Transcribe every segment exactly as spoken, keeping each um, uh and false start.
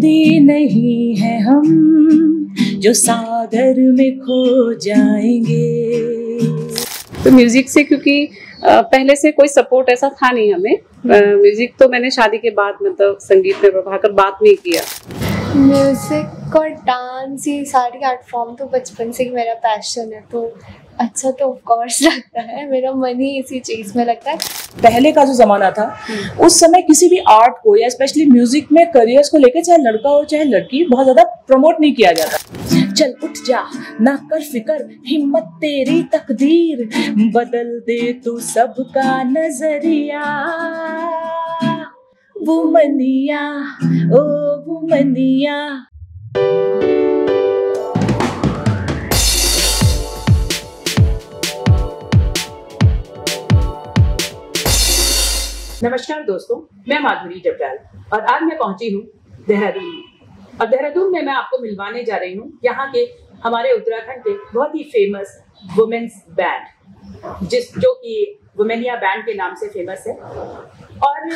नदी नहीं है हम जो सागर में खो जाएंगे। तो म्यूजिक से, क्योंकि पहले से कोई सपोर्ट ऐसा था नहीं हमें, म्यूजिक तो मैंने शादी के बाद मतलब संगीत में प्रभाकर बात नहीं किया। म्यूजिक और डांस ये सारी आर्ट फॉर्म तो बचपन से ही मेरा पैशन है, तो अच्छा तो ऑफ कोर्स लगता है, मेरा मन ही इसी चीज में लगता है। पहले का जो जमाना था उस समय किसी भी आर्ट को या स्पेशली म्यूजिक में करियर्स को लेकर चाहे लड़का हो चाहे लड़की बहुत ज्यादा प्रमोट नहीं किया जाता। चल उठ जा ना कर फिकर, हिम्मत तेरी तकदीर, बदल दे तू सबका नजरिया, वो मनिया ओ वो मनिया। नमस्कार दोस्तों, मैं माधुरी जब्राल और आज मैं पहुंची हूँ देहरादून में। और देहरादून में मैं आपको मिलवाने जा रही हूँ यहाँ के हमारे उत्तराखंड के बहुत ही फेमस वुमेन्स बैंड, जिस जो कि वुमेनिया बैंड के नाम से फेमस है। और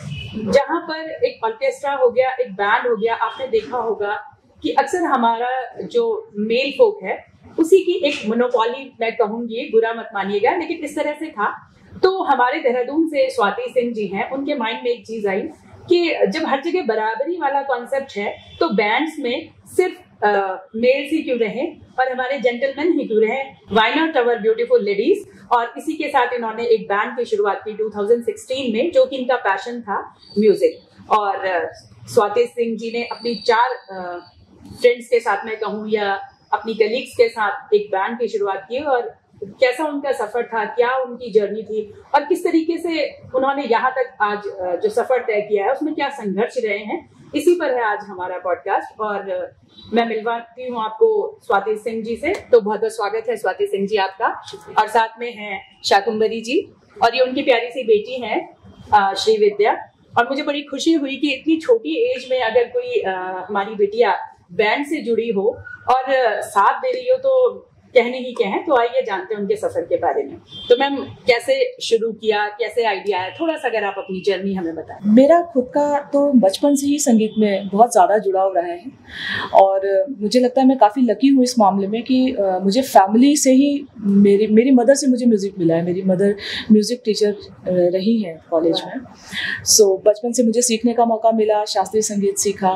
जहाँ पर एक ऑर्केस्ट्रा हो गया, एक बैंड हो गया, आपने देखा होगा कि अक्सर हमारा जो मेल फोक है उसी की एक मोनोपोली, मैं कहूँगी, बुरा मत मानिएगा, लेकिन इस तरह से था। तो हमारे देहरादून से स्वाति सिंह जी हैं, उनके माइंड में एक चीज आई कि जब हर जगह बराबरी वाला कॉन्सेप्ट है तो बैंड्स में सिर्फ मेल्स ही क्यों रहे और हमारे जेंटलमैन ही क्यों रहे, why not our beautiful ladies. और इसी के साथ इन्होंने एक बैंड की शुरुआत की दो हज़ार सोलह में, जो कि इनका पैशन था म्यूजिक। और स्वाति सिंह जी ने अपनी चार फ्रेंड्स के साथ, मैं कहूँ, या अपनी कलीग्स के साथ एक बैंड की शुरुआत की। और कैसा उनका सफर था, क्या उनकी जर्नी थी और किस तरीके से उन्होंने यहाँ तक आज जो सफर तय किया है उसमें क्या संघर्ष रहे हैं, इसी पर है आज हमारा पॉडकास्ट। और मैं मिलवाती हूँ आपको स्वाति सिंह जी से। तो बहुत बहुत स्वागत है स्वाति सिंह जी आपका। और साथ में हैं शाकुंभरी जी और ये उनकी प्यारी सी बेटी हैं श्री विद्या। और मुझे बड़ी खुशी हुई कि इतनी छोटी एज में अगर कोई आ, हमारी बेटियां बैंड से जुड़ी हो और साथ दे रही हो तो कहने ही क्या है। तो आइए जानते हैं उनके सफर के बारे में। तो मैम, कैसे शुरू किया, कैसे आइडिया आया, थोड़ा सा अगर आप अपनी जर्नी हमें बताएं। मेरा खुद का तो बचपन से ही संगीत में बहुत ज़्यादा जुड़ाव रहा है और मुझे लगता है मैं काफ़ी लकी हूँ इस मामले में कि आ, मुझे फैमिली से ही, मेरी मेरी मदर से मुझे म्यूज़िक मिला है। मेरी मदर म्यूज़िक टीचर रही हैं कॉलेज में। सो so, बचपन से मुझे सीखने का मौका मिला, शास्त्रीय संगीत सीखा,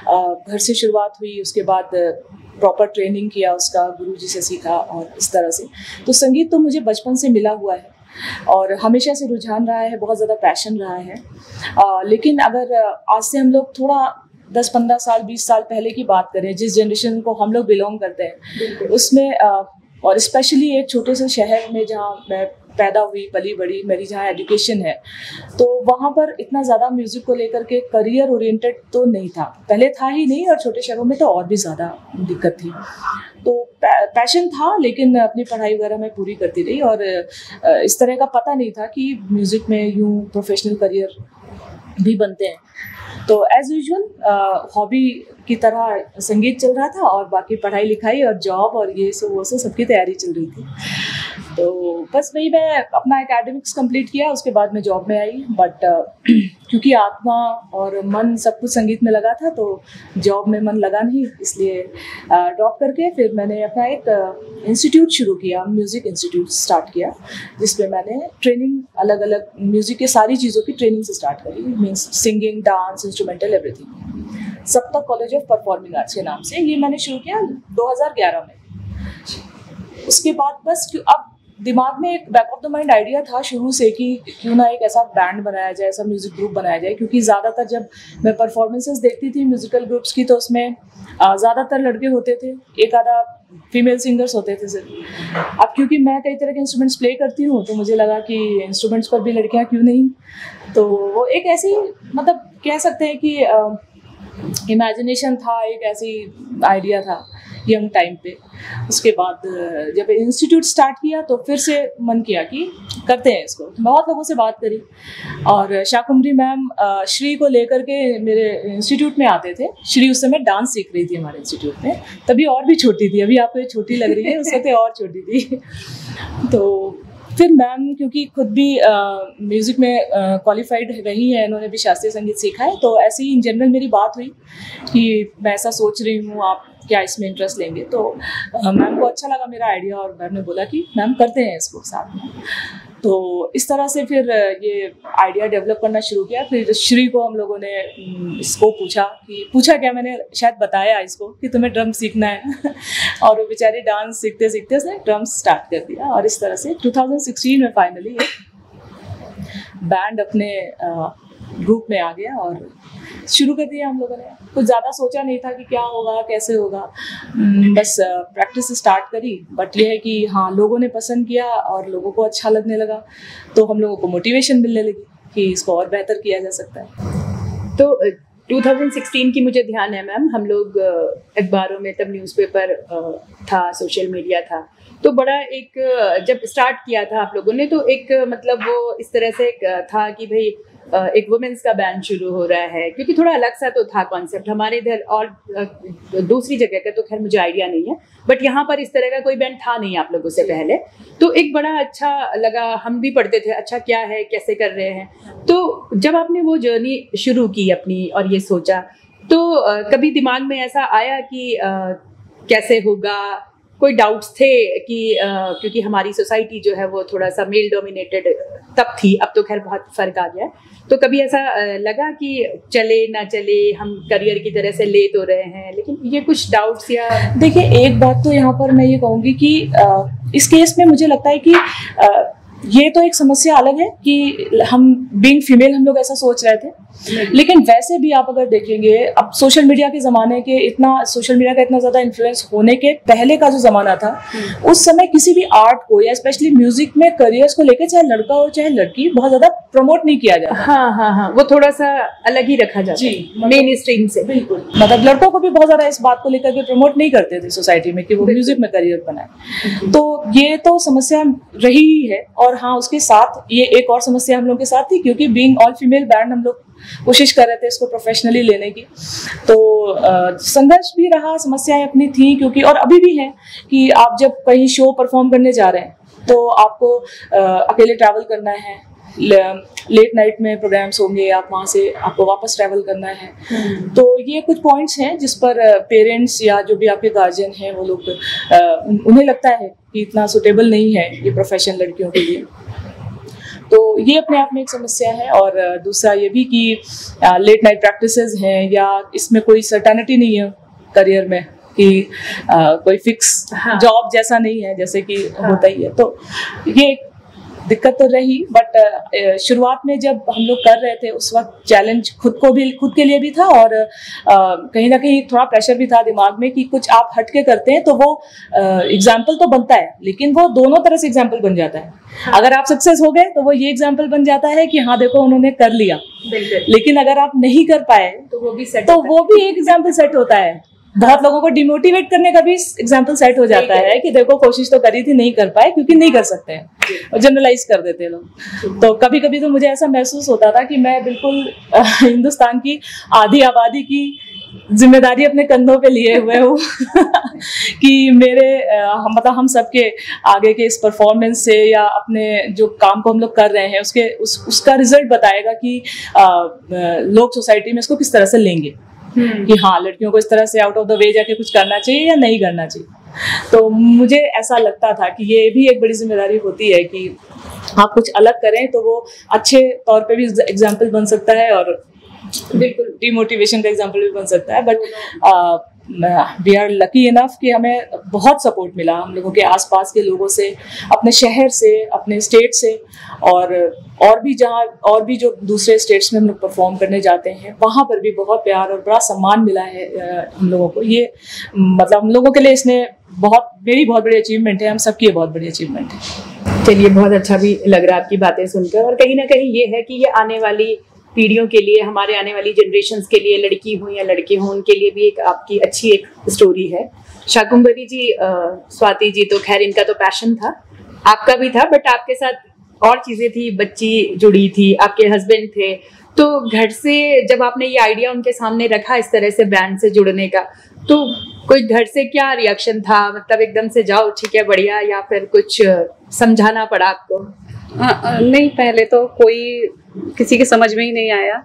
घर से शुरुआत हुई, उसके बाद प्रॉपर ट्रेनिंग किया, उसका गुरुजी से सीखा और इस तरह से। तो संगीत तो मुझे बचपन से मिला हुआ है और हमेशा से रुझान रहा है, बहुत ज़्यादा पैशन रहा है। आ, लेकिन अगर आज से हम लोग थोड़ा दस पंद्रह साल बीस साल पहले की बात करें, जिस जनरेशन को हम लोग बिलोंग करते हैं उसमें, आ, और स्पेशली एक छोटे से शहर में जहाँ मैं पैदा हुई पली बड़ी, मेरी जहाँ एजुकेशन है, तो वहाँ पर इतना ज़्यादा म्यूज़िक को लेकर के करियर ओरिएंटेड तो नहीं था, पहले था ही नहीं, और छोटे शहरों में तो और भी ज़्यादा दिक्कत थी। तो पैशन था लेकिन अपनी पढ़ाई वगैरह मैं पूरी करती रही और इस तरह का पता नहीं था कि म्यूज़िक में यूँ प्रोफेशनल करियर भी बनते हैं। तो एज यूजुअल हॉबी की तरह संगीत चल रहा था और बाकी पढ़ाई लिखाई और जॉब और ये सब वो सब सबकी तैयारी चल रही थी। तो बस वही मैं अपना एकेडमिक्स कंप्लीट किया, उसके बाद मैं जॉब में आई। बट uh, क्योंकि आत्मा और मन सब कुछ संगीत में लगा था तो जॉब में मन लगा नहीं, इसलिए ड्रॉप uh, करके फिर मैंने अपना एक इंस्टीट्यूट uh, शुरू किया, म्यूज़िक इंस्टीट्यूट स्टार्ट किया, जिसमें मैंने ट्रेनिंग अलग अलग म्यूज़िक की सारी चीज़ों की ट्रेनिंग से स्टार्ट करी, means singing, dance, instrumental, everything. Saptak college of performing arts के नाम से ये मैंने शुरू किया दो हज़ार ग्यारह में। उसके बाद बस अब दिमाग में एक back of the mind idea था शुरू से कि क्यों ना एक ऐसा बैंड बनाया जाए, ऐसा म्यूज़िक ग्रुप बनाया जाए, क्योंकि ज़्यादातर जब मैं परफॉर्मेंसेस देखती थी म्यूज़िकल ग्रुप्स की तो उसमें ज़्यादातर लड़के होते थे, एक आधा फीमेल सिंगर्स होते थे सिर्फ। अब क्योंकि मैं कई तरह के इंस्ट्रूमेंट्स प्ले करती हूँ तो मुझे लगा कि इंस्ट्रूमेंट्स पर भी लड़कियाँ क्यों नहीं। तो वो एक ऐसी, मतलब कह सकते हैं कि इमेजिनेशन था, एक ऐसी आइडिया था यंग टाइम पे। उसके बाद जब इंस्टीट्यूट स्टार्ट किया तो फिर से मन किया कि करते हैं इसको। बहुत लोगों से बात करी और शाकुंभरी मैम श्री को लेकर के मेरे इंस्टीट्यूट में आते थे। श्री उस समय डांस सीख रही थी हमारे इंस्टीट्यूट में, तभी और भी छोटी थी, अभी आपको ये छोटी लग रही है, उस वक्त और छोटी थी। तो फिर मैम क्योंकि खुद भी म्यूज़िक में क्वालिफाइड रही है, इन्होंने भी शास्त्रीय संगीत सीखा है, तो ऐसे ही इन जनरल मेरी बात हुई कि मैं ऐसा सोच रही हूँ, आप क्या इसमें इंटरेस्ट लेंगे। तो मैम को अच्छा लगा मेरा आइडिया और मैम ने बोला कि मैम करते हैं इसको साथ में। तो इस तरह से फिर ये आइडिया डेवलप करना शुरू किया। फिर श्री को हम लोगों ने इसको पूछा कि पूछा क्या मैंने शायद बताया इसको कि तुम्हें ड्रम सीखना है और वो बेचारी डांस सीखते सीखते उसने ड्रम्स स्टार्ट कर दिया। और इस तरह से दो हज़ार सोलह में फाइनली बैंड अपने ग्रुप में आ गया और शुरू कर दिया हम लोगों ने। कुछ ज़्यादा सोचा नहीं था कि क्या होगा कैसे होगा, बस प्रैक्टिस स्टार्ट करी। बट ये है कि हाँ, लोगों ने पसंद किया और लोगों को अच्छा लगने लगा, तो हम लोगों को मोटिवेशन मिलने लगी कि इसको और बेहतर किया जा सकता है। तो दो हज़ार सोलह की मुझे ध्यान है मैम, हम लोग अखबारों में तब न्यूज़पेपर था, सोशल मीडिया था, तो बड़ा एक जब स्टार्ट किया था आप लोगों ने तो एक मतलब वो इस तरह से एक था कि भाई एक वुमेन्स का बैंड शुरू हो रहा है, क्योंकि थोड़ा अलग सा तो था कॉन्सेप्ट हमारे इधर, और दूसरी जगह का तो खैर मुझे आइडिया नहीं है, बट यहाँ पर इस तरह का कोई बैंड था नहीं आप लोगों से पहले। तो एक बड़ा अच्छा लगा, हम भी पढ़ते थे अच्छा क्या है कैसे कर रहे हैं। तो जब आपने वो जर्नी शुरू की अपनी और ये सोचा, तो कभी दिमाग में ऐसा आया कि आ, कैसे होगा, कोई डाउट्स थे कि आ, क्योंकि हमारी सोसाइटी जो है वो थोड़ा सा मेल डोमिनेटेड तब थी, अब तो खैर बहुत फर्क आ गया है, तो कभी ऐसा लगा कि चले ना चले, हम करियर की तरह से ले तो रहे हैं, लेकिन ये कुछ डाउट्स या? देखिए, एक बात तो यहाँ पर मैं ये कहूँगी कि आ, इस केस में मुझे लगता है कि आ, ये तो एक समस्या अलग है कि हम बीइंग फीमेल हम लोग ऐसा सोच रहे थे, लेकिन वैसे भी आप अगर देखेंगे अब सोशल मीडिया के ज़माने के इतना सोशल मीडिया का इतना ज़्यादा इन्फ्लुएंस होने के पहले का जो ज़माना था, उस समय किसी भी आर्ट को या स्पेशली म्यूजिक में करियर्स को लेकर चाहे लड़का हो चाहे लड़की बहुत ज़्यादा प्रमोट नहीं किया जाता। हाँ हाँ हाँ, वो थोड़ा सा अलग ही रखा जाता जी, मेन स्ट्रीम से। बिल्कुल, मतलब लड़कों को भी बहुत ज़्यादा इस बात को लेकर के प्रमोट नहीं करते थे सोसाइटी में कि वो म्यूजिक में करियर बनाए। तो ये तो समस्या रही ही है, और हाँ उसके साथ ये एक और समस्या हम लोग के साथ थी, क्योंकि बीइंग ऑल फीमेल बैंड हम लोग कोशिश कर रहे थे इसको प्रोफेशनली लेने की, तो आ, संघर्ष भी रहा, समस्याएं अपनी थी, क्योंकि और अभी भी है कि आप जब कहीं शो परफॉर्म करने जा रहे हैं तो आपको आ, अकेले ट्रैवल करना है, लेट नाइट में प्रोग्राम्स होंगे, आप वहाँ से आपको वापस ट्रैवल करना है। तो ये कुछ पॉइंट्स हैं जिस पर पेरेंट्स या जो भी आपके गार्जियन हैं वो लोग उन्हें लगता है कि इतना सुटेबल नहीं है ये प्रोफेशन लड़कियों के लिए। तो ये अपने आप में एक समस्या है। और दूसरा ये भी कि लेट नाइट प्रैक्टिसेस हैं या इसमें कोई सर्टेनिटी नहीं है करियर में कि आ, कोई फिक्स हाँ। जॉब जैसा नहीं है जैसे कि हाँ। होता ही है। तो ये दिक्कत तो रही, बट शुरुआत में जब हम लोग कर रहे थे उस वक्त चैलेंज खुद को भी खुद के लिए भी था, और आ, कहीं ना कहीं थोड़ा प्रेशर भी था दिमाग में कि कुछ आप हटके करते हैं तो वो एग्जाम्पल तो बनता है, लेकिन वो दोनों तरह से एग्जाम्पल बन जाता है। हाँ। अगर आप सक्सेस हो गए तो वो ये एग्जाम्पल बन जाता है कि हाँ देखो उन्होंने कर लिया, लेकिन अगर आप नहीं कर पाए तो वो भी सेट तो वो भी एक एग्जाम्पल सेट होता है। बहुत लोगों को डिमोटिवेट करने का भी एग्जाम्पल सेट हो जाता है कि देखो कोशिश तो करी थी, नहीं कर पाए क्योंकि नहीं कर सकते हैं, और जनरलाइज कर देते हैं लोग। तो कभी कभी तो मुझे ऐसा महसूस होता था कि मैं बिल्कुल हिंदुस्तान की आधी आबादी की जिम्मेदारी अपने कंधों पे लिए हुए हूँ कि मेरे हम मतलब हम सबके आगे के इस परफॉर्मेंस से या अपने जो काम को हम लोग कर रहे हैं उसके उस उसका रिजल्ट बताएगा कि आ, लोग सोसाइटी में इसको किस तरह से लेंगे कि हाँ लड़कियों को इस तरह से आउट ऑफ द वे जाके कुछ करना चाहिए या नहीं करना चाहिए। तो मुझे ऐसा लगता था कि ये भी एक बड़ी जिम्मेदारी होती है कि आप कुछ अलग करें तो वो अच्छे तौर पे भी एग्जाम्पल बन सकता है और बिल्कुल डिमोटिवेशन का एग्जाम्पल भी बन सकता है। But we are lucky enough कि हमें बहुत सपोर्ट मिला हम लोगों के आसपास के लोगों से, अपने शहर से, अपने स्टेट से, और और भी जहाँ और भी जो दूसरे स्टेट्स में हम लोग परफॉर्म करने जाते हैं वहाँ पर भी बहुत प्यार और बड़ा सम्मान मिला है हम लोगों को। ये मतलब हम लोगों के लिए इसने बहुत मेरी बहुत बड़ी अचीवमेंट है, हम सबकी ये बहुत बड़ी अचीवमेंट है। चलिए, बहुत अच्छा भी लग रहा है आपकी बातें सुनकर, और कहीं ना कहीं ये है कि ये आने वाली पीढ़ियों के लिए, हमारे आने वाली जनरेशन्स के लिए, लड़की हो या लड़के हों, उनके लिए भी एक आपकी अच्छी एक स्टोरी है। शाकुंभरी जी, स्वाति जी तो खैर इनका तो पैशन था, आपका भी था, बट आपके साथ और चीज़ें थी, बच्ची जुड़ी थी, आपके हस्बैंड थे। तो घर से जब आपने ये आइडिया उनके सामने रखा इस तरह से बैंड से जुड़ने का, तो कोई घर से क्या रिएक्शन था, मतलब एकदम से जाओ ठीक है बढ़िया, या फिर कुछ समझाना पड़ा आपको? आ, आ, नहीं, पहले तो कोई किसी के समझ में ही नहीं आया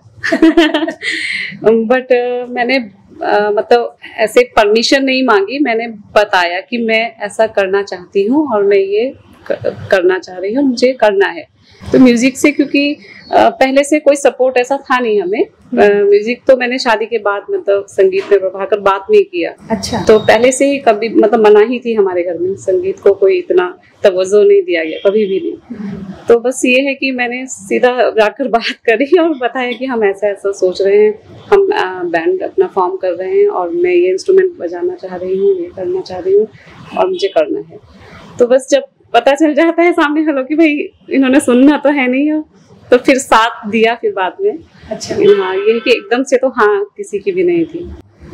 बट मैंने आ, मतलब ऐसे परमिशन नहीं मांगी, मैंने बताया कि मैं ऐसा करना चाहती हूँ और मैं ये करना चाह रही हूँ, मुझे करना है। तो म्यूजिक से, क्योंकि पहले से कोई सपोर्ट ऐसा था नहीं हमें, म्यूजिक तो मैंने शादी के बाद मतलब संगीत में प्रभाकर बाद में किया। अच्छा। तो पहले से ही कभी मतलब मना ही थी हमारे घर में, संगीत को कोई इतना तवज्जो नहीं दिया गया कभी भी नहीं। तो बस ये है कि मैंने सीधा जाकर बात करी और बताया कि हम ऐसा ऐसा सोच रहे हैं, हम बैंड अपना फॉर्म कर रहे हैं और मैं ये इंस्ट्रूमेंट बजाना चाह रही हूँ, ये करना चाह रही हूँ और मुझे करना है। तो बस जब पता चल जाता है सामने वालों कि भाई इन्होंने सुनना तो है नहीं हो, तो फिर साथ दिया फिर बाद में। अच्छा। हाँ, ये है कि एकदम से तो हाँ किसी की भी नहीं थी,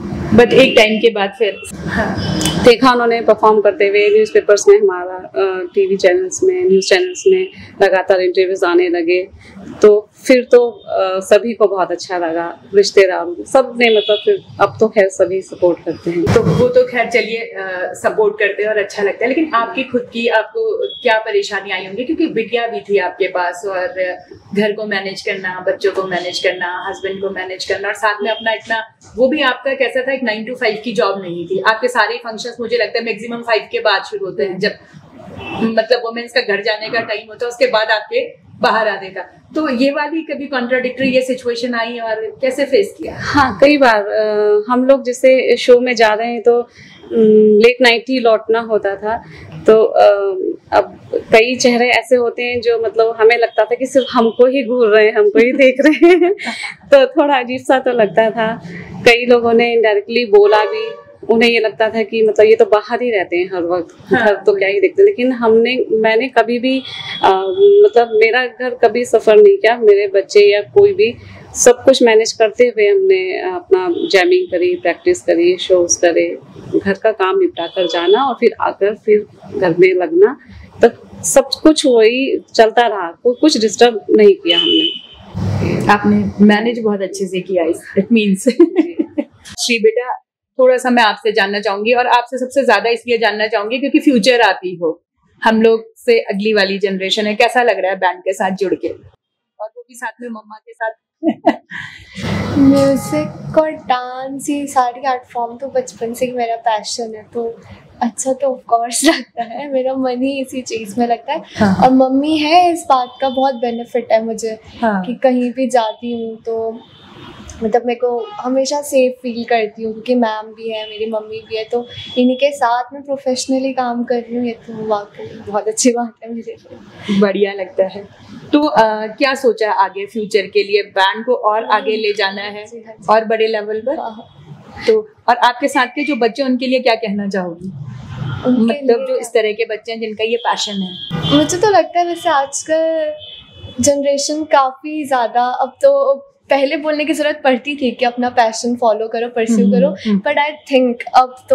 बट एक टाइम के बाद फिर हाँ देखा उन्होंने परफॉर्म करते हुए, न्यूज़पेपर्स में, हमारा टीवी चैनल्स में, न्यूज़ चैनल्स में लगातार इंटरव्यूज आने लगे। तो फिर तो आ, सभी को बहुत अच्छा लगा, रिश्तेदार सब ने, मतलब फिर अब तो खैर सभी सपोर्ट करते हैं। तो वो तो खैर चलिए सपोर्ट करते हैं और अच्छा लगता है, लेकिन आपकी खुद की आपको क्या परेशानी आई होंगी, क्योंकि बिटिया भी थी आपके पास और घर को मैनेज करना, बच्चों को मैनेज करना, हस्बैंड को मैनेज करना, और साथ में अपना इतना, वो भी आपका कैसा था, एक नाइन टू फाइव की जॉब नहीं थी, आपके सारे फंक्शंस मुझे लगता है मैक्सिमम फाइव के बाद शुरू होते हैं, जब मतलब वुमेन्स का घर जाने का टाइम होता है, उसके बाद आपके बाहर आने का। तो ये वाली कभी कॉन्ट्राडिक्टरी ये सिचुएशन आई और कैसे फेस किया? हाँ, कई बार आ, हम लोग जैसे शो में जा रहे हैं तो लेट नाइट ही लौटना होता था। तो आ, अब कई चेहरे ऐसे होते हैं जो मतलब हमें लगता था कि सिर्फ हमको ही घूर रहे हैं, हमको ही देख रहे हैं तो थोड़ा अजीब सा तो लगता था। कई लोगों ने इनडायरेक्टली बोला भी, उन्हें ये लगता था कि मतलब ये तो बाहर ही रहते हैं हर वक्त, हाँ। घर तो क्या ही देखते। लेकिन हमने मैंने कभी भी आ, मतलब मेरा घर कभी सफ़र नहीं किया, मेरे बच्चे या कोई भी सब कुछ मैनेज करते हुए हमने अपना जैमिंग करी, प्रैक्टिस करी, शोज करे, घर का काम निपटा कर जाना और फिर आकर फिर घर में लगना। तो सब कुछ वही चलता रहा, कोई कुछ डिस्टर्ब नहीं किया हमने। आपने मैनेज बहुत अच्छे से किया, इट मीन्स। श्री बेटा, थोड़ा सा मैं आपसे जानना चाहूंगी, और आपसे सबसे ज्यादा इसलिए जानना चाहूंगी क्योंकि फ्यूचर आप ही हो, हम लोग से अगली वाली जनरेशन है। कैसा लग रहा है बैंड के साथ जुड़ के, और वो भी साथ में मम्मा के साथ? म्यूजिक और डांस, ये सारी आर्ट फॉर्म तो बचपन से ही मेरा पैशन है, तो अच्छा तो ऑफ कोर्स लगता है, मेरा मन ही इसी चीज़ में लगता है। हाँ। और मम्मी है, इस बात का बहुत बेनिफिट है मुझे। हाँ। कि कहीं भी जाती हूँ तो मतलब मेरे को हमेशा सेफ फील करती हूँ, क्योंकि मैम भी है, मेरी मम्मी भी है, तो इन्हीं के साथ में प्रोफेशनली काम कर रही हूँ, ये तो वाकई बहुत अच्छी बात है मेरे लिए। बढ़िया लगता है। तो आ, क्या सोचा है आगे फ्यूचर के लिए, बैंड को और आगे ले जाना है और बड़े लेवल पर? तो और आपके साथ के जो बच्चे, उनके लिए क्या कहना चाहोगी, मतलब जो इस तरह के बच्चे हैं जिनका ये पैशन है? मुझे तो लगता है वैसे आजकल जनरेशन काफ़ी ज़्यादा, अब तो पहले बोलने की ज़रूरत पड़ती थी कि अपना पैशन फॉलो करो, परस्यू करो, बट आई थिंक अब तो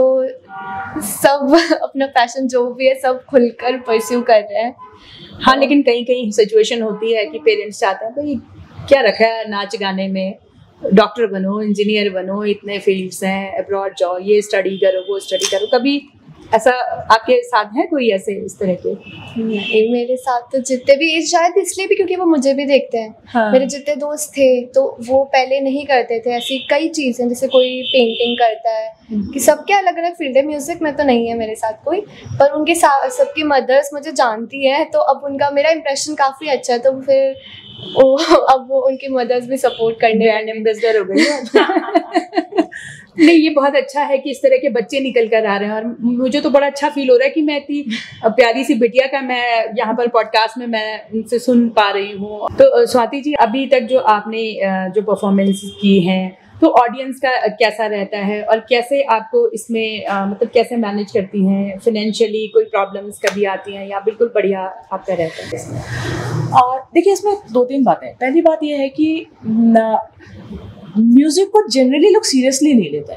सब अपना पैशन जो भी है सब खुलकर परस्यू कर रहे हैं। हाँ, लेकिन कहीं कहीं सिचुएशन होती है कि पेरेंट्स चाहते हैं भाई क्या रखा है नाच गाने में, डॉक्टर बनो, इंजीनियर बनो, इतने फील्ड्स हैं, अब्रॉड जाओ, ये स्टडी करो, वो स्टडी करो। कभी ऐसा आपके साथ है कोई ऐसे इस तरह के? नहीं, मेरे साथ तो जितने भी, शायद इसलिए भी क्योंकि वो मुझे भी देखते हैं। हाँ। मेरे जितने दोस्त थे तो वो पहले नहीं करते थे, ऐसी कई चीज़ें, जैसे कोई पेंटिंग करता है, कि सबके अलग अलग फील्ड है। म्यूजिक में तो नहीं है मेरे साथ कोई, पर उनके सबकी मदर्स मुझे जानती है, तो अब उनका मेरा इंप्रेशन काफ़ी अच्छा है, तो फिर वो अब वो उनकी मदर्स भी सपोर्ट करने, एम्बेसडर हो गई। नहीं, ये बहुत अच्छा है कि इस तरह के बच्चे निकल कर आ रहे हैं, और मुझे तो बड़ा अच्छा फील हो रहा है कि मैं इतनी प्यारी सी बिटिया का मैं यहाँ पर पॉडकास्ट में मैं उनसे सुन पा रही हूँ। तो स्वाति जी, अभी तक जो आपने जो परफॉर्मेंस की हैं, तो ऑडियंस का कैसा रहता है, और कैसे आपको इसमें आ, मतलब कैसे मैनेज करती हैं फाइनेंशियली? कोई प्रॉब्लम्स कभी आती हैं या बिल्कुल बढ़िया आपका रहता है इसमें? और देखिए, इसमें दो तीन बातें। पहली बात यह है कि म्यूज़िक को जनरली लोग सीरियसली नहीं लेते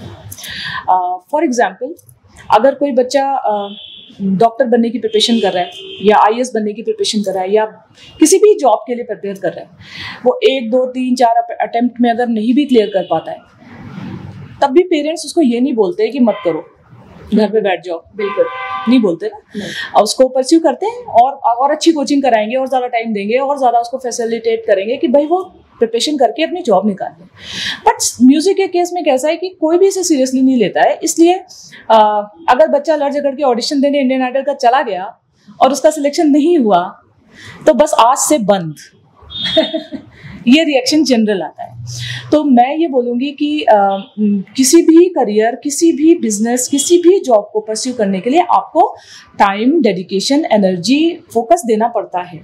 हैं। फॉर एग्जांपल, अगर कोई बच्चा डॉक्टर बनने की प्रिपरेशन कर रहा है, या आई ए एस बनने की प्रिपरेशन कर रहा है, या किसी भी जॉब के लिए प्रिपेयर कर रहा है, वो एक दो तीन चार अटेम्प्ट में अगर नहीं भी क्लियर कर पाता है, तब भी पेरेंट्स उसको ये नहीं बोलते कि मत करो, घर पे बैठ जाओ, बिल्कुल नहीं बोलते ना, और उसको परस्यू करते हैं और और अच्छी कोचिंग कराएंगे और ज़्यादा टाइम देंगे और ज़्यादा उसको फैसिलिटेट करेंगे कि भाई वो प्रिपरेशन करके अपनी जॉब निकाल ले। बट म्यूजिक के केस में कैसा है कि कोई भी इसे सीरियसली नहीं लेता है, इसलिए आ, अगर बच्चा लड़ झगड़ के ऑडिशन देने इंडियन आइडल का चला गया और उसका सिलेक्शन नहीं हुआ तो बस आज से बंद ये रिएक्शन जनरल आता है। तो मैं ये बोलूँगी कि आ, किसी भी करियर, किसी भी बिजनेस, किसी भी जॉब को परस्यू करने के लिए आपको टाइम, डेडिकेशन, एनर्जी, फोकस देना पड़ता है।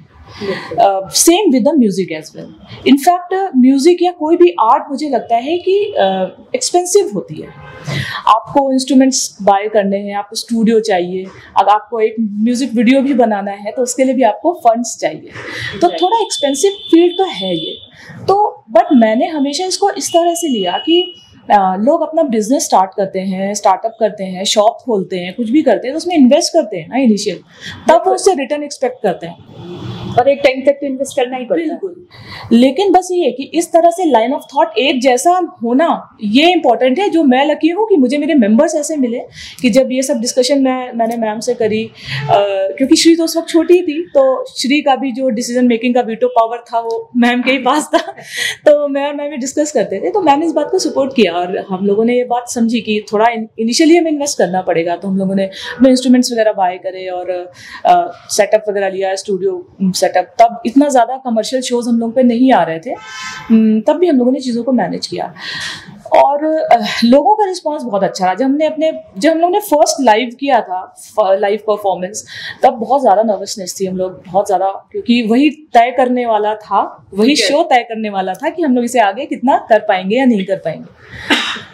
Same with the music as well. In fact music या कोई भी आर्ट मुझे लगता है कि एक्सपेंसिव uh, होती है। आपको इंस्ट्रूमेंट्स बाय करने हैं, आपको स्टूडियो चाहिए, अगर आपको एक म्यूजिक वीडियो भी बनाना है तो उसके लिए भी आपको फंड्स चाहिए, तो थोड़ा एक्सपेंसिव फील्ड तो है ये। तो बट मैंने हमेशा इसको इस तरह से लिया कि आ, लोग अपना बिजनेस स्टार्ट करते हैं, स्टार्टअप करते हैं, शॉप खोलते हैं, कुछ भी करते हैं तो उसमें इन्वेस्ट करते हैं ना इनिशियल, तब वो उससे रिटर्न एक्सपेक्ट करते हैं और एक टाइम तक तो इन्वेस्ट करना ही पड़ता है। बिल्कुल। लेकिन बस ये है कि इस तरह से लाइन ऑफ थॉट एक जैसा होना ये इंपॉर्टेंट है। जो मैं लकी हूँ कि मुझे मेरे मेंबर्स ऐसे मिले कि जब ये सब डिस्कशन मैं मैंने मैम से करी, आ, क्योंकि श्री तो उस वक्त छोटी थी, तो श्री का भी जो डिसीजन मेकिंग का वीटो पावर था वो मैम के ही पास था। तो मैं और मैम भी डिस्कस करते थे, तो मैम ने इस बात को सपोर्ट किया और हम लोगों ने ये बात समझी कि थोड़ा इनिशियली हमें इन्वेस्ट करना पड़ेगा। तो हम लोगों ने अपने इंस्ट्रूमेंट्स वगैरह बाय करे और सेटअप वगैरह लिया, स्टूडियो सेटअप। तब इतना ज़्यादा कमर्शियल शोज हम लोग पे नहीं आ रहे थे, तब भी हम लोगों ने चीज़ों को मैनेज किया और लोगों का रिस्पांस बहुत अच्छा रहा। जब हमने अपने जब हम लोग ने फर्स्ट लाइव किया था, लाइव परफॉर्मेंस, तब बहुत ज़्यादा नर्वसनेस थी हम लोग, बहुत ज़्यादा, क्योंकि वही तय करने वाला था, वही शो तय करने वाला था कि हम लोग इसे आगे कितना कर पाएंगे या नहीं कर पाएंगे।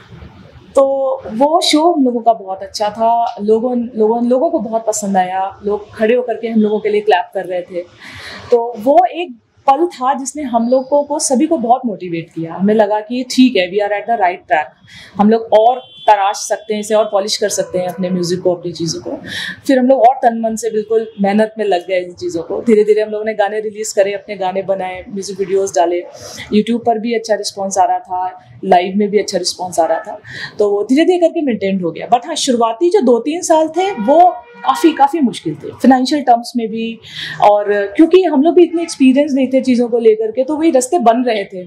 तो वो शो हम लोगों का बहुत अच्छा था, लोगों लोगों लोगों को बहुत पसंद आया, लोग खड़े होकर के हम लोगों के लिए क्लैप कर रहे थे। तो वो एक पल था जिसने हम लोगों को सभी को बहुत मोटिवेट किया। हमें लगा कि ठीक है, we are at the right track, हम लोग और तराश सकते हैं इसे और पॉलिश कर सकते हैं अपने म्यूज़िक को, अपनी चीज़ों को। फिर हम लोग और तन मन से बिल्कुल मेहनत में लग गए इन चीज़ों को। धीरे धीरे हम लोगों ने गाने रिलीज़ करे, अपने गाने बनाए, म्यूज़िक वीडियोस डाले, यूट्यूब पर भी अच्छा रिस्पॉन्स आ रहा था, लाइव में भी अच्छा रिस्पॉन्स आ रहा था। तो वो धीरे धीरे करके मेंटेन हो गया। बट हाँ, शुरुआती जो दो तीन साल थे वो काफ़ी काफ़ी मुश्किल थे, फिनेंशियल टर्म्स में भी, और क्योंकि हम लोग भी इतने एक्सपीरियंस नहीं थे चीज़ों को लेकर के, तो वही रास्ते बन रहे थे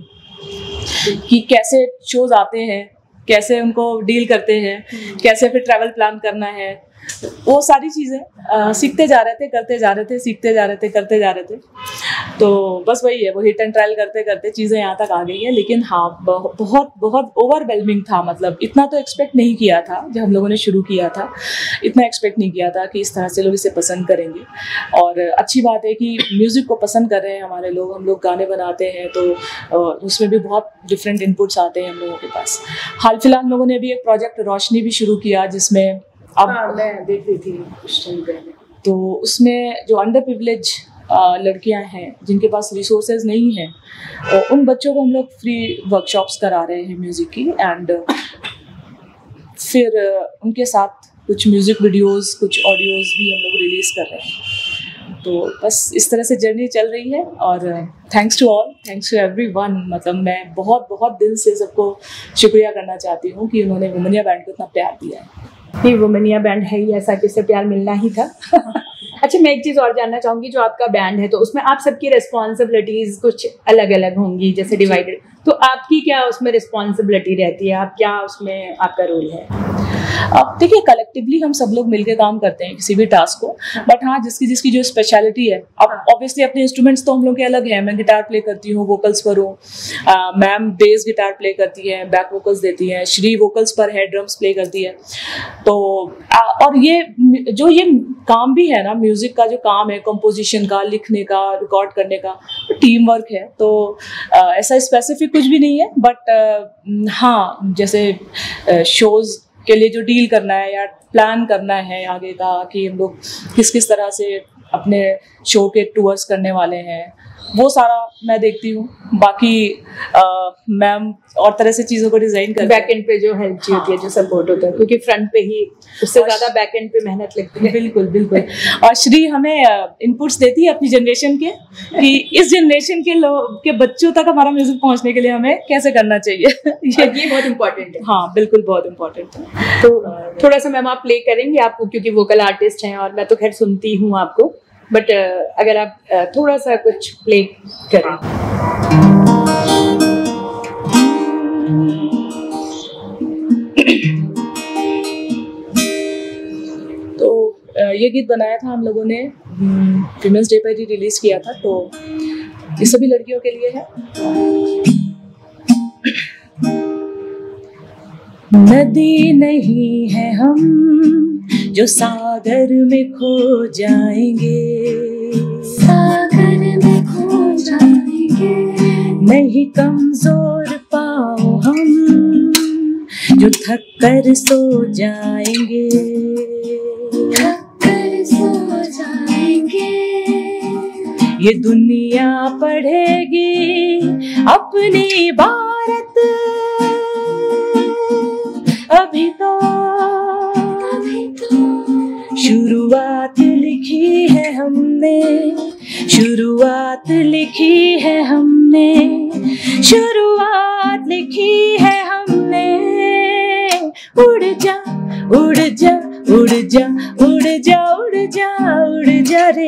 कि कैसे शोज आते हैं, कैसे उनको डील करते हैं, कैसे फिर ट्रैवल प्लान करना है, वो सारी चीज़ें सीखते जा रहे थे, करते जा रहे थे, सीखते जा रहे थे, करते जा रहे थे। तो बस वही है, वो हिट एंड ट्रायल करते करते चीज़ें यहाँ तक आ गई है। लेकिन हाँ, बहुत बहुत ओवरवेलमिंग था, मतलब इतना तो एक्सपेक्ट नहीं किया था जब हम लोगों ने शुरू किया था, इतना एक्सपेक्ट नहीं किया था कि इस तरह से लोग इसे पसंद करेंगे। और अच्छी बात है कि म्यूज़िक को पसंद कर रहे हैं हमारे लोग, हम लोग गाने बनाते हैं तो उसमें भी बहुत डिफरेंट इनपुट्स आते हैं हम लोगों के पास। हाल फिलहाल हम लोगों ने भी एक प्रोजेक्ट रोशनी भी शुरू किया, जिसमें अब हाँ, मैं देख रही थी कुछ टाइम पहले। तो उसमें जो अंडर प्रिविलेज लड़कियां हैं जिनके पास रिसोर्सेज नहीं हैं, और उन बच्चों को हम लोग फ्री वर्कशॉप्स करा रहे हैं म्यूज़िक की, एंड फिर उनके साथ कुछ म्यूज़िक वीडियोस, कुछ ऑडियोज़ भी हम लोग रिलीज़ कर रहे हैं। तो बस इस तरह से जर्नी चल रही है और thanks to all, thanks to everyone. मतलब मैं बहुत बहुत दिल से सबको शुक्रिया करना चाहती हूँ कि उन्होंने वुमेनिया बैंड को इतना प्यार दिया है। नहीं, वुमेनिया बैंड है ही ऐसा कि इससे प्यार मिलना ही था। अच्छा, मैं एक चीज़ और जानना चाहूँगी, जो आपका बैंड है तो उसमें आप सबकी रिस्पॉन्सिबिलिटीज़ कुछ अलग अलग होंगी, जैसे डिवाइडेड, तो आपकी क्या उसमें रिस्पॉन्सिबिलिटी रहती है, आप क्या उसमें आपका रोल है? अब देखिए, कलेक्टिवली हम सब लोग मिलकर काम करते हैं किसी भी टास्क को, बट हाँ, जिसकी जिसकी जो स्पेशलिटी है, अब ऑब्वियसली अपने इंस्ट्रूमेंट्स तो हम लोग के अलग हैं। मैं गिटार प्ले करती हूँ, वोकल्स पर हूँ, मैम बेस गिटार प्ले करती है, बैक वोकल्स देती हैं, श्री वोकल्स पर है, ड्रम्स प्ले करती है। तो आ, और ये जो ये काम भी है ना, म्यूजिक का जो काम है, कंपोजिशन का, लिखने का, रिकॉर्ड करने का, तो टीम वर्क है। तो आ, ऐसा स्पेसिफिक कुछ भी नहीं है, बट हाँ, जैसे शोज के लिए जो डील करना है या प्लान करना है आगे का, कि हम लोग किस किस तरह से अपने शो के टूर्स करने वाले हैं, वो सारा मैं देखती हूँ। बाकी मैम और तरह से चीज़ों को डिज़ाइन कर बैक एंड पे जो हेल्प चाहिए होती है, जो सपोर्ट होता है, क्योंकि फ्रंट पे ही उससे ज़्यादा बैक एंड पे मेहनत लगती है। बिल्कुल बिल्कुल। और श्री हमें इनपुट्स देती है अपनी जनरेशन के, कि इस जनरेशन के लोग के बच्चों तक हमारा म्यूजिक पहुंचने के लिए हमें कैसे करना चाहिए। ये ये बहुत इंपॉर्टेंट है। हाँ बिल्कुल, बहुत इंपॉर्टेंट है। तो थोड़ा सा मैम आप प्ले करेंगे आपको, क्योंकि वोकल आर्टिस्ट हैं और मैं तो खैर सुनती हूँ आपको, बट अगर आप थोड़ा सा कुछ प्ले करें। तो ये गीत बनाया था हम लोगों ने विमेंस डे पर ही रिलीज किया था, तो ये सभी लड़कियों के लिए है। नदी नहीं है हम जो सागर में खो जाएंगे, सागर में खो जाएंगे। नहीं कमजोर पाओ हम जो थक कर सो जाएंगे, थक कर सो जाएंगे। ये दुनिया पढ़ेगी अपनी भारत, अभी तो अभी तो शुरुआत लिखी है हमने, शुरुआत लिखी है हमने, शुरुआत लिखी है हमने। उड़ जा उड़ जा उड़ जा उड़ जा उड़ जा उड़ जा रे,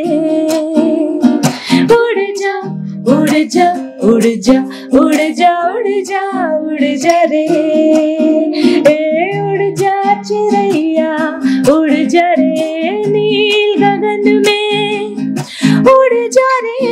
उड़ जा उड़ जा उड़ जा उड़ जा उड़ जा उड़ जा रे, ए उड़ जा चिड़ैया उड़ जा रे, नील गगन में उड़ जा रे,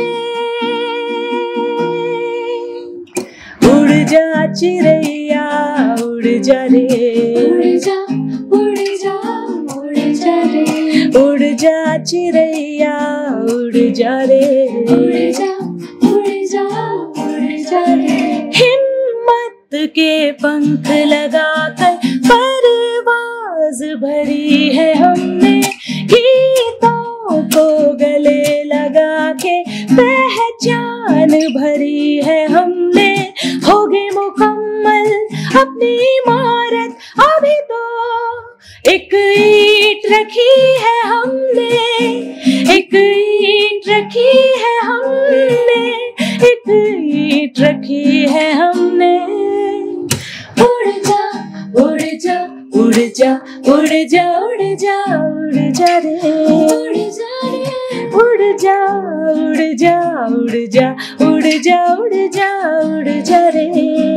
उड़ जा चिड़ैया उड़ जा रे, उड़ जा उड़ जा उड़ जा रे, उड़ जा चिड़ैया उड़ जा रे, उड़ जा उड़ जा उड़ जा रे। हिम्मत के पंख लगाकर परवाज भरी है हमने, गीतों को गले लगा के पहचान भरी है हमने। होगी मुकम्मल अपनी इमारत, अभी तो एक ईंट रखी है हमने, एक ईंट रखी है हमने, एक ईंट रखी है हमने। उड़ जा उड़ जा उड़ जा उड़ जा उड़ जा उड़ जा रे, उड़ जा रे, उड़ जा उड़ जा उड़ जा उड़ जा उड़ जा उड़ जा रे।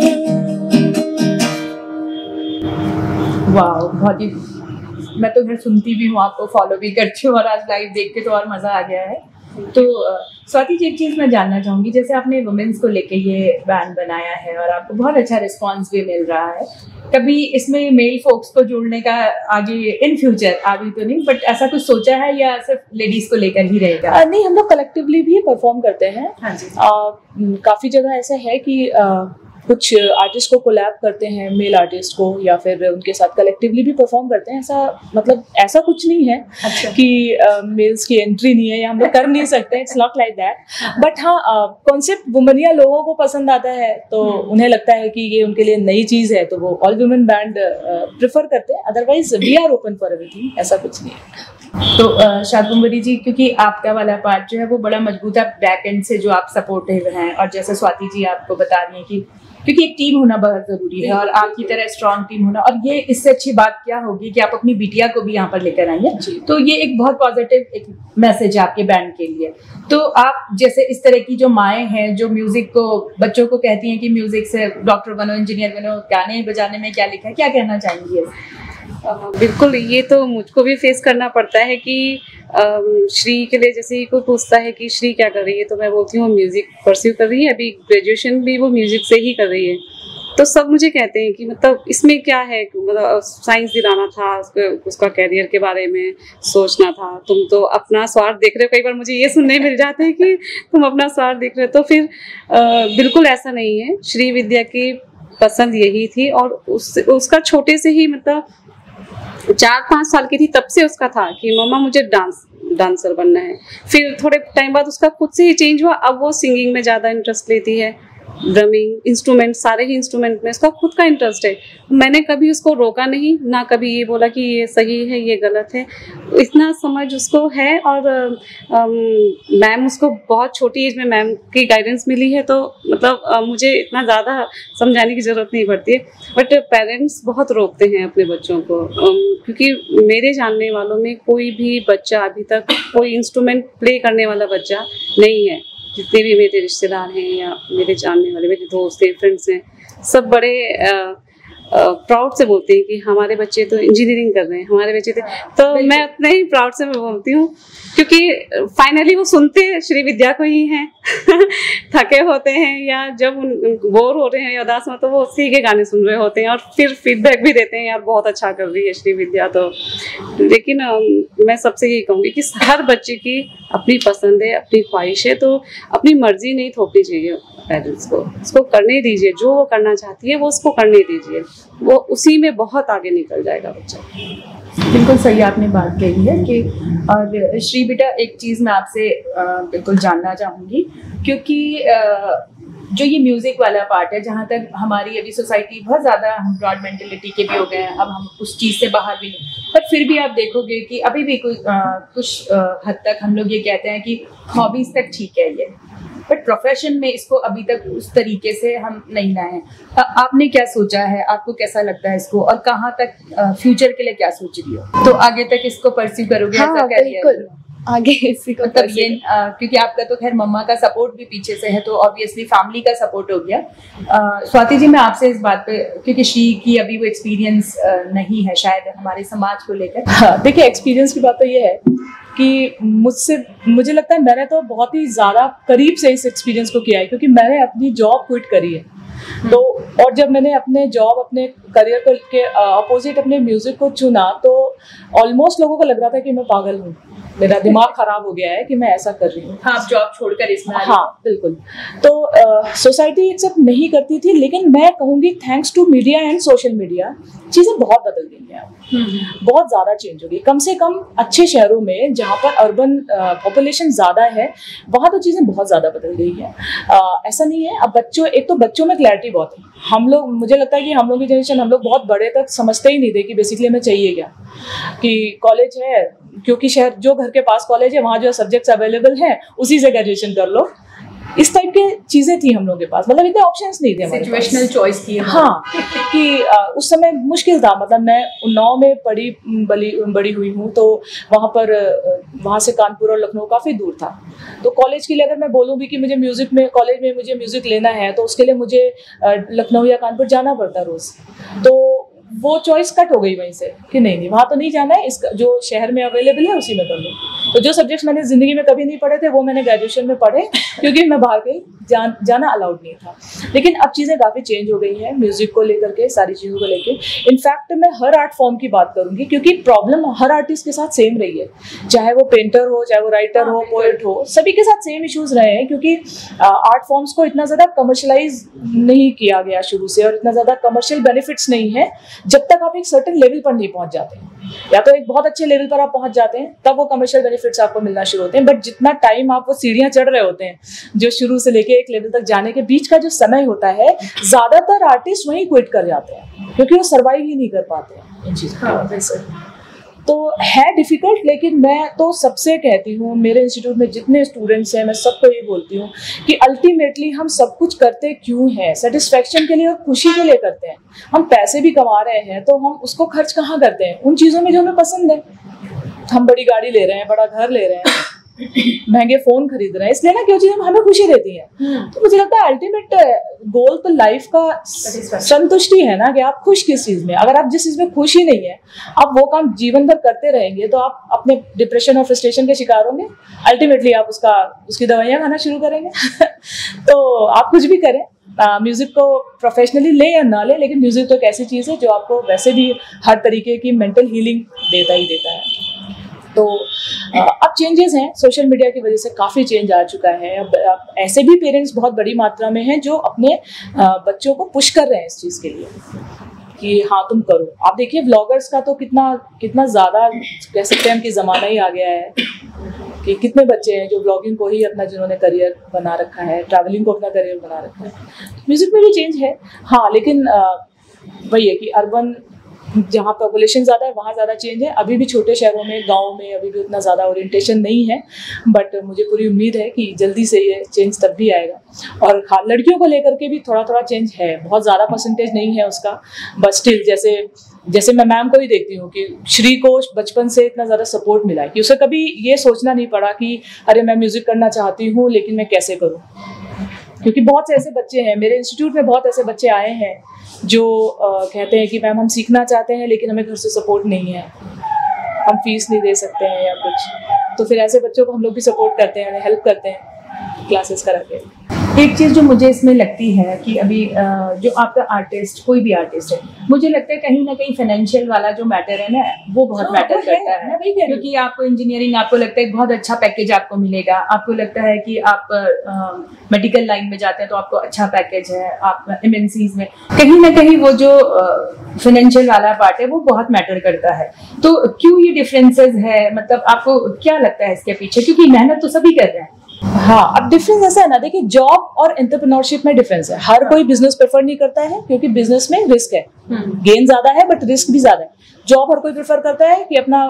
वाह, बहुत ही, मैं तो घर सुनती भी हूँ, आपको फॉलो भी करती हूँ, और आज लाइव देख के तो और मज़ा आ गया है। तो स्वाति जी, एक चीज़ मैं जानना चाहूँगी, जैसे आपने वुमेन्स को लेके ये बैंड बनाया है और आपको बहुत अच्छा रिस्पांस भी मिल रहा है, कभी इसमें मेल फोक्स को जोड़ने का आगे इन फ्यूचर, अभी तो नहीं, बट ऐसा कुछ सोचा है या सिर्फ लेडीज को लेकर ही रहेगा? आ, नहीं, हम लोग कलेक्टिवली भी परफॉर्म करते हैं। हाँ जी। आ, काफ़ी जगह ऐसा है कि आ, कुछ आर्टिस्ट को कोलैब करते हैं, मेल आर्टिस्ट को, या फिर उनके साथ कलेक्टिवली भी परफॉर्म करते हैं। ऐसा मतलब ऐसा कुछ नहीं है अच्छा। कि मेल्स की एंट्री नहीं है या हम लोग कर नहीं सकते, it's not like that. But हाँ, कॉन्सेप्ट वुमेनिया लोगों को पसंद आता है, तो उन्हें लगता है कि ये उनके लिए नई चीज़ है, तो वो ऑल वुमेन बैंड प्रेफर करते हैं। Otherwise we are open for everything, ऐसा कुछ नहीं है। तो शादुंबरी जी, क्योंकि आपका वाला पार्ट जो है वो बड़ा मजबूत है बैक एंड से, जो आप सपोर्टिव हैं, और जैसे स्वाति जी आपको बता रही हैं कि क्योंकि एक टीम होना बहुत जरूरी है, और आपकी तरह स्ट्रॉन्ग टीम होना, और ये इससे अच्छी बात क्या होगी कि आप अपनी बिटिया को भी यहाँ पर लेकर आई हैं, तो ये एक बहुत पॉजिटिव एक मैसेज है आपके बैंड के लिए। तो आप जैसे इस तरह की जो माएँ हैं जो म्यूजिक को, बच्चों को कहती हैं कि म्यूजिक से डॉक्टर बनो, इंजीनियर बनो, गाने बजाने में क्या लिखा है, क्या कहना चाहेंगी? बिल्कुल, ये तो मुझको भी फेस करना पड़ता है कि श्री के लिए जैसे ही कोई पूछता है कि श्री क्या कर रही है, तो मैं बोलती हूँ म्यूज़िक परस्यू कर रही है, अभी ग्रेजुएशन भी वो म्यूज़िक से ही कर रही है। तो सब मुझे कहते हैं कि मतलब इसमें क्या है, मतलब साइंस दिलाना था उसको, उसका कैरियर के बारे में सोचना था, तुम तो अपना स्वार्थ देख रहे हो। कई बार मुझे ये सुनने मिल जाता है कि तुम अपना स्वार्थ देख रहे हो, तो फिर आ, बिल्कुल ऐसा नहीं है। श्री विद्या की पसंद यही थी, और उस उसका छोटे से ही, मतलब चार पाँच साल की थी तब से उसका था कि मम्मा मुझे डांस डांसर बनना है। फिर थोड़े टाइम बाद उसका खुद से ही चेंज हुआ, अब वो सिंगिंग में ज़्यादा इंटरेस्ट लेती है, ड्रमिंग, इंस्ट्रूमेंट, सारे ही इंस्ट्रूमेंट में उसका खुद का इंटरेस्ट है। मैंने कभी उसको रोका नहीं, ना कभी ये बोला कि ये सही है ये गलत है, इतना समझ उसको है। और मैम उसको बहुत छोटी एज में मैम की गाइडेंस मिली है, तो मतलब आ, मुझे इतना ज़्यादा समझाने की ज़रूरत नहीं पड़ती है। बट पेरेंट्स बहुत रोकते हैं अपने बच्चों को, क्योंकि मेरे जानने वालों में कोई भी बच्चा अभी तक कोई इंस्ट्रूमेंट प्ले करने वाला बच्चा नहीं है। जितने भी मेरे रिश्तेदार हैं या मेरे जानने वाले मेरे दोस्त हैं, फ्रेंड्स हैं, सब बड़े प्राउड से बोलते हैं कि हमारे बच्चे तो इंजीनियरिंग कर रहे हैं, हमारे बच्चे तो, तो मैं उतने ही प्राउड से मैं बोलती हूँ, क्योंकि फाइनली वो सुनते श्री विद्या को ही हैं। थके होते हैं या जब बोर हो रहे हैं या उदास हो, तो वो उसी के गाने सुन रहे होते हैं और फिर फीडबैक भी देते हैं, यार बहुत अच्छा कर रही है श्री विद्या। तो लेकिन मैं सबसे यही कहूँगी कि हर बच्चे की अपनी पसंद है, अपनी ख्वाहिश है, तो अपनी मर्जी नहीं थोपनी चाहिए पेरेंट्स को, उसको करने दीजिए, जो वो करना चाहती है वो उसको करने दीजिए, वो उसी में बहुत आगे निकल जाएगा बच्चा। बिल्कुल सही आपने बात कही है कि, और श्री बेटा एक चीज़ मैं आपसे बिल्कुल जानना चाहूँगी, क्योंकि जो ये म्यूज़िक वाला पार्ट है, जहाँ तक हमारी अभी सोसाइटी बहुत ज़्यादा हम ब्रॉड मेंटेलिटी के भी हो गए हैं, अब हम उस चीज़ से बाहर भी नहीं, पर फिर भी आप देखोगे कि अभी भी कुछ कुछ हद तक हम लोग ये कहते हैं कि हॉबीज़ तक ठीक है ये, बट प्रोफेशन में इसको अभी तक उस तरीके से हम नहीं लाए हैं। आपने क्या सोचा है, आपको कैसा लगता है इसको, और कहाँ तक फ्यूचर के लिए क्या सोच रही हो? तो आगे तक इसको परस्यू करोगे? हाँ, ऐसा बिल्कुल आगे इसी को मतलब ये आ, क्योंकि आपका तो खैर मम्मा का सपोर्ट भी पीछे से है, तो ऑब्वियसली फैमिली का सपोर्ट हो गया। आ, स्वाति जी, मैं आपसे इस बात पे, क्योंकि श्री की अभी वो एक्सपीरियंस नहीं है शायद हमारे समाज को लेकर। हाँ, देखिए एक्सपीरियंस की बात तो ये है कि मुझसे मुझे लगता है मैंने तो बहुत ही ज़्यादा करीब से इस एक्सपीरियंस को किया है, क्योंकि मैंने अपनी जॉब क्विट करी है। तो और जब मैंने अपने जॉब अपने करियर को के अपोजिट अपने म्यूजिक को चुना, तो ऑलमोस्ट लोगों को लग रहा था कि मैं पागल हूँ, मेरा दिमाग खराब हो गया है कि मैं ऐसा कर रही हूँ। हाँ, आप जॉब छोड़कर इसमें? हाँ बिल्कुल। तो सोसाइटी एक्सेप्ट नहीं करती थी, लेकिन मैं कहूँगी thanks to media and social media चीज़ें बहुत बदल गई हैं, बहुत ज़्यादा चेंज हो गई। कम से कम अच्छे शहरों में जहाँ पर अर्बन पॉपुलेशन ज़्यादा है, वहाँ तो चीज़ें बहुत ज़्यादा बदल गई हैं। ऐसा नहीं है, अब बच्चों एक तो बच्चों में क्लैरिटी बहुत है। हम लोग, मुझे लगता है कि हम लोग की जनरेशन, हम लोग बहुत बड़े तक समझते ही नहीं थे कि बेसिकली हमें चाहिए क्या, कि कॉलेज है, क्योंकि शहर जो घर के पास कॉलेज है वहाँ जो सब्जेक्ट्स अवेलेबल हैं उसी से ग्रेजुएशन कर लो, इस टाइप के चीजें थी हम लोग के पास। मतलब इतने ऑप्शंस नहीं थे हमारे पास, सिचुएशनल चॉइस थी। हाँ, कि आ, उस समय मुश्किल था। मतलब मैं उन्नाव में पढ़ी बड़ी बड़ी हुई हूँ, तो वहाँ पर वहाँ से कानपुर और लखनऊ काफ़ी दूर था। तो कॉलेज के लिए अगर मैं बोलूँ भी कि मुझे म्यूज़िक में, कॉलेज में मुझे म्यूज़िक लेना है, तो उसके लिए मुझे लखनऊ या कानपुर जाना पड़ता रोज़। तो वो चॉइस कट हो गई वहीं से कि नहीं नहीं वहाँ तो नहीं जाना है, इस जो शहर में अवेलेबल है उसी में कर लो। तो जो सब्जेक्ट्स मैंने ज़िंदगी में कभी नहीं पढ़े थे वो मैंने ग्रेजुएशन में पढ़े, क्योंकि मैं बाहर कहीं जान जाना अलाउड नहीं था। लेकिन अब चीज़ें काफ़ी चेंज हो गई हैं म्यूज़िक को लेकर के, सारी चीज़ों को लेकर। इनफैक्ट मैं हर आर्ट फॉर्म की बात करूँगी, क्योंकि प्रॉब्लम हर आर्टिस्ट के साथ सेम रही है, चाहे वो पेंटर हो, चाहे वो राइटर हो, पोएट हो, सभी के साथ सेम इशूज़ रहे हैं। क्योंकि आर्ट फॉर्म्स को इतना ज़्यादा कमर्शलाइज नहीं किया गया शुरू से, और इतना ज़्यादा कमर्शियल बेनिफिट्स नहीं है जब तक आप एक सर्टेन लेवल पर नहीं पहुंच जाते हैं। या तो एक बहुत अच्छे लेवल पर आप पहुंच जाते हैं, तब वो कमर्शियल बेनिफिट्स आपको मिलना शुरू होते हैं। बट जितना टाइम आप वो सीढ़ियां चढ़ रहे होते हैं, जो शुरू से लेके एक लेवल तक जाने के बीच का जो समय होता है, ज्यादातर आर्टिस्ट वहीं क्विट कर जाते हैं, क्योंकि वो सर्वाइव ही नहीं कर पाते हैं इन चीज़ों की वजह से। तो है डिफ़िकल्ट, लेकिन मैं तो सबसे कहती हूँ, मेरे इंस्टीट्यूट में जितने स्टूडेंट्स हैं, मैं सबको ये बोलती हूँ कि अल्टीमेटली हम सब कुछ करते क्यों हैं? सेटिस्फैक्शन के लिए और खुशी के लिए करते हैं। हम पैसे भी कमा रहे हैं तो हम उसको खर्च कहाँ करते हैं? उन चीज़ों में जो हमें पसंद है। हम बड़ी गाड़ी ले रहे हैं, बड़ा घर ले रहे हैं, महंगे फोन खरीद रहे हैं, इसलिए ना, क्यों चीजें हमें खुशी देती हैं। तो मुझे लगता है अल्टीमेट गोल तो लाइफ का संतुष्टि है ना, कि आप खुश किस चीज में। अगर आप जिस चीज में खुशी नहीं है, आप वो काम जीवन भर करते रहेंगे, तो आप अपने डिप्रेशन और फ्रस्ट्रेशन के शिकार होंगे। अल्टीमेटली आप उसका उसकी दवाइयाँ खाना शुरू करेंगे। तो आप कुछ भी करें, म्यूजिक को प्रोफेशनली ले या ना ले, लेकिन म्यूजिक तो एक ऐसी चीज़ है जो आपको वैसे भी हर तरीके की मेंटल हीलिंग देता ही देता है। तो अब चेंजेस हैं, सोशल मीडिया की वजह से काफ़ी चेंज आ चुका है। अब, अब ऐसे भी पेरेंट्स बहुत बड़ी मात्रा में हैं जो अपने बच्चों को पुश कर रहे हैं इस चीज़ के लिए। कि हाँ तुम करो। आप देखिए व्लॉगर्स का तो कितना कितना ज़्यादा कह सकते हैं कि ज़माना ही आ गया है कि कितने बच्चे हैं जो ब्लॉगिंग को ही अपना जिन्होंने करियर बना रखा है, ट्रैवलिंग को अपना करियर बना रखा है। म्यूज़िक में भी चेंज है हाँ, लेकिन वही है कि अर्बन जहाँ पॉपुलेशन ज़्यादा है वहाँ ज़्यादा चेंज है। अभी भी छोटे शहरों में, गाँव में अभी भी उतना ज़्यादा ओरिएंटेशन नहीं है, बट मुझे पूरी उम्मीद है कि जल्दी से ये चेंज तब भी आएगा। और हाँ, लड़कियों को लेकर के भी थोड़ा थोड़ा चेंज है, बहुत ज़्यादा परसेंटेज नहीं है उसका, बट स्टिल जैसे जैसे मैं मैम को ही देखती हूँ कि श्री को बचपन से इतना ज़्यादा सपोर्ट मिला है कि उसे कभी ये सोचना नहीं पड़ा कि अरे मैं म्यूज़िक करना चाहती हूँ लेकिन मैं कैसे करूँ। क्योंकि बहुत से ऐसे बच्चे हैं, मेरे इंस्टीट्यूट में बहुत ऐसे बच्चे आए हैं जो आ, कहते हैं कि मैम हम सीखना चाहते हैं लेकिन हमें घर से सपोर्ट नहीं है, हम फीस नहीं दे सकते हैं या कुछ। तो फिर ऐसे बच्चों को हम लोग भी सपोर्ट करते हैं, हेल्प करते हैं क्लासेस करा के। एक चीज़ जो मुझे इसमें लगती है कि अभी जो आपका आर्टिस्ट, कोई भी आर्टिस्ट है, मुझे लगता है कहीं ना कहीं फाइनेंशियल वाला जो मैटर है ना वो बहुत हाँ, मैटर वो करता है, है, है। क्योंकि आपको इंजीनियरिंग, आपको लगता है बहुत अच्छा पैकेज आपको मिलेगा, आपको लगता है कि आप मेडिकल लाइन में जाते हैं तो आपको अच्छा पैकेज है, आप एमएनसीज में, कहीं ना कहीं वो जो फाइनेंशियल वाला पार्ट है वो बहुत मैटर करता है। तो क्यों ये डिफरेंसेस है, मतलब आपको क्या लगता है इसके पीछे, क्योंकि मेहनत तो सभी कर रहे हैं। हाँ, अब डिफरेंस ऐसा है ना, देखिए जॉब और एंटरप्रेन्योरशिप में डिफरेंस है। हर कोई बिजनेस प्रेफर नहीं करता है क्योंकि बिजनेस में रिस्क है, गेन ज्यादा है बट रिस्क भी ज्यादा है। जॉब हर कोई प्रेफर करता है कि अपना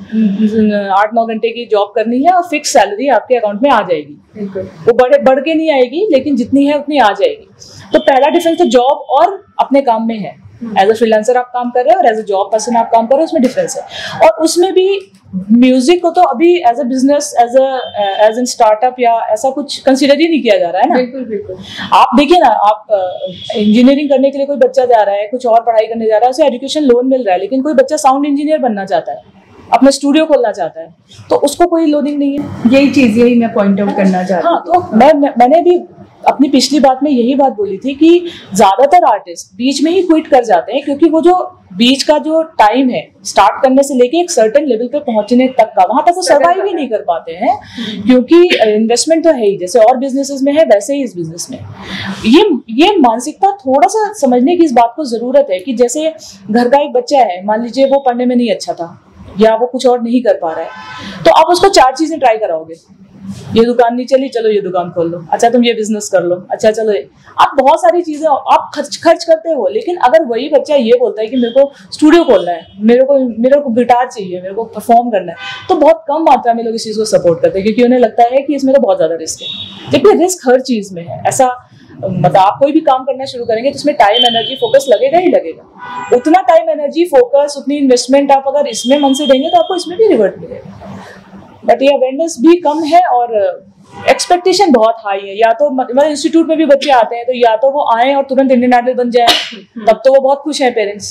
आठ नौ घंटे की जॉब करनी है और फिक्स सैलरी आपके अकाउंट में आ जाएगी, वो बढ़े बढ़ के नहीं आएगी लेकिन जितनी है उतनी आ जाएगी। तो पहला डिफरेंस तो जॉब और अपने काम में है। एज अ फ्रीलांसर आप काम कर रहे हो और एज अ जॉब पर्सन आप काम कर रहे हो, उसमें डिफरेंस है। और उसमें भी म्यूजिक को तो अभी as a business, as a as an startup या ऐसा कुछ कंसिडर ही नहीं किया जा रहा है ना। बिल्कुल बिल्कुल। आप देखिए ना, आप इंजीनियरिंग करने के लिए कोई बच्चा जा रहा है, कुछ और पढ़ाई करने जा रहा है, उसे एजुकेशन लोन मिल रहा है, लेकिन कोई बच्चा साउंड इंजीनियर बनना चाहता है, अपना स्टूडियो खोलना चाहता है, तो उसको कोई लोनिंग नहीं है। यही चीज यही मैं पॉइंट आउट करना चाहती हूँ। हाँ, तो मैं मैंने भी अपनी पिछली बात में यही बात बोली थी कि ज्यादातर आर्टिस्ट बीच में ही क्विट कर जाते हैं क्योंकि वो जो बीच का जो टाइम है स्टार्ट करने से लेके एक सर्टेन लेवल पे पहुंचने तक का, वहां तक वो सर्वाइव ही नहीं कर पाते हैं क्योंकि इन्वेस्टमेंट तो है ही, जैसे और बिजनेसेस में है वैसे ही इस बिजनेस में। ये ये मानसिकता थोड़ा सा समझने की इस बात को जरूरत है कि जैसे घर का एक बच्चा है, मान लीजिए वो पढ़ने में नहीं अच्छा था या वो कुछ और नहीं कर पा रहा है, तो आप उसको चार चीजें ट्राई कराओगे। ये दुकान नहीं चली, चलो ये दुकान खोल लो, अच्छा तुम ये बिजनेस कर लो, अच्छा चलो ये, आप बहुत सारी चीजें आप खर्च खर्च करते हो। लेकिन अगर वही बच्चा ये बोलता है कि मेरे को स्टूडियो खोलना है, मेरे को मेरे को गिटार चाहिए, मेरे को परफॉर्म करना है, तो बहुत कम मात्रा में लोग इस चीज को सपोर्ट करते हैं क्योंकि उन्हें लगता है कि इसमें तो बहुत ज्यादा रिस्क है। देखिए रिस्क हर चीज में है, ऐसा मतलब आप कोई भी काम करना शुरू करेंगे तो उसमें टाइम, एनर्जी, फोकस लगेगा ही लगेगा। उतना टाइम, एनर्जी, फोकस, उतनी इन्वेस्टमेंट आप अगर इसमें मन से देंगे तो आपको इसमें भी रिवर्ट मिलेगा। बट ये अवेयरनेस भी कम है और एक्सपेक्टेशन बहुत हाई है। या तो मतलब इंस्टीट्यूट में भी बच्चे आते हैं तो या तो वो आए और तुरंत इंडियन आइडल बन जाए, तब तो वो बहुत खुश है पेरेंट्स।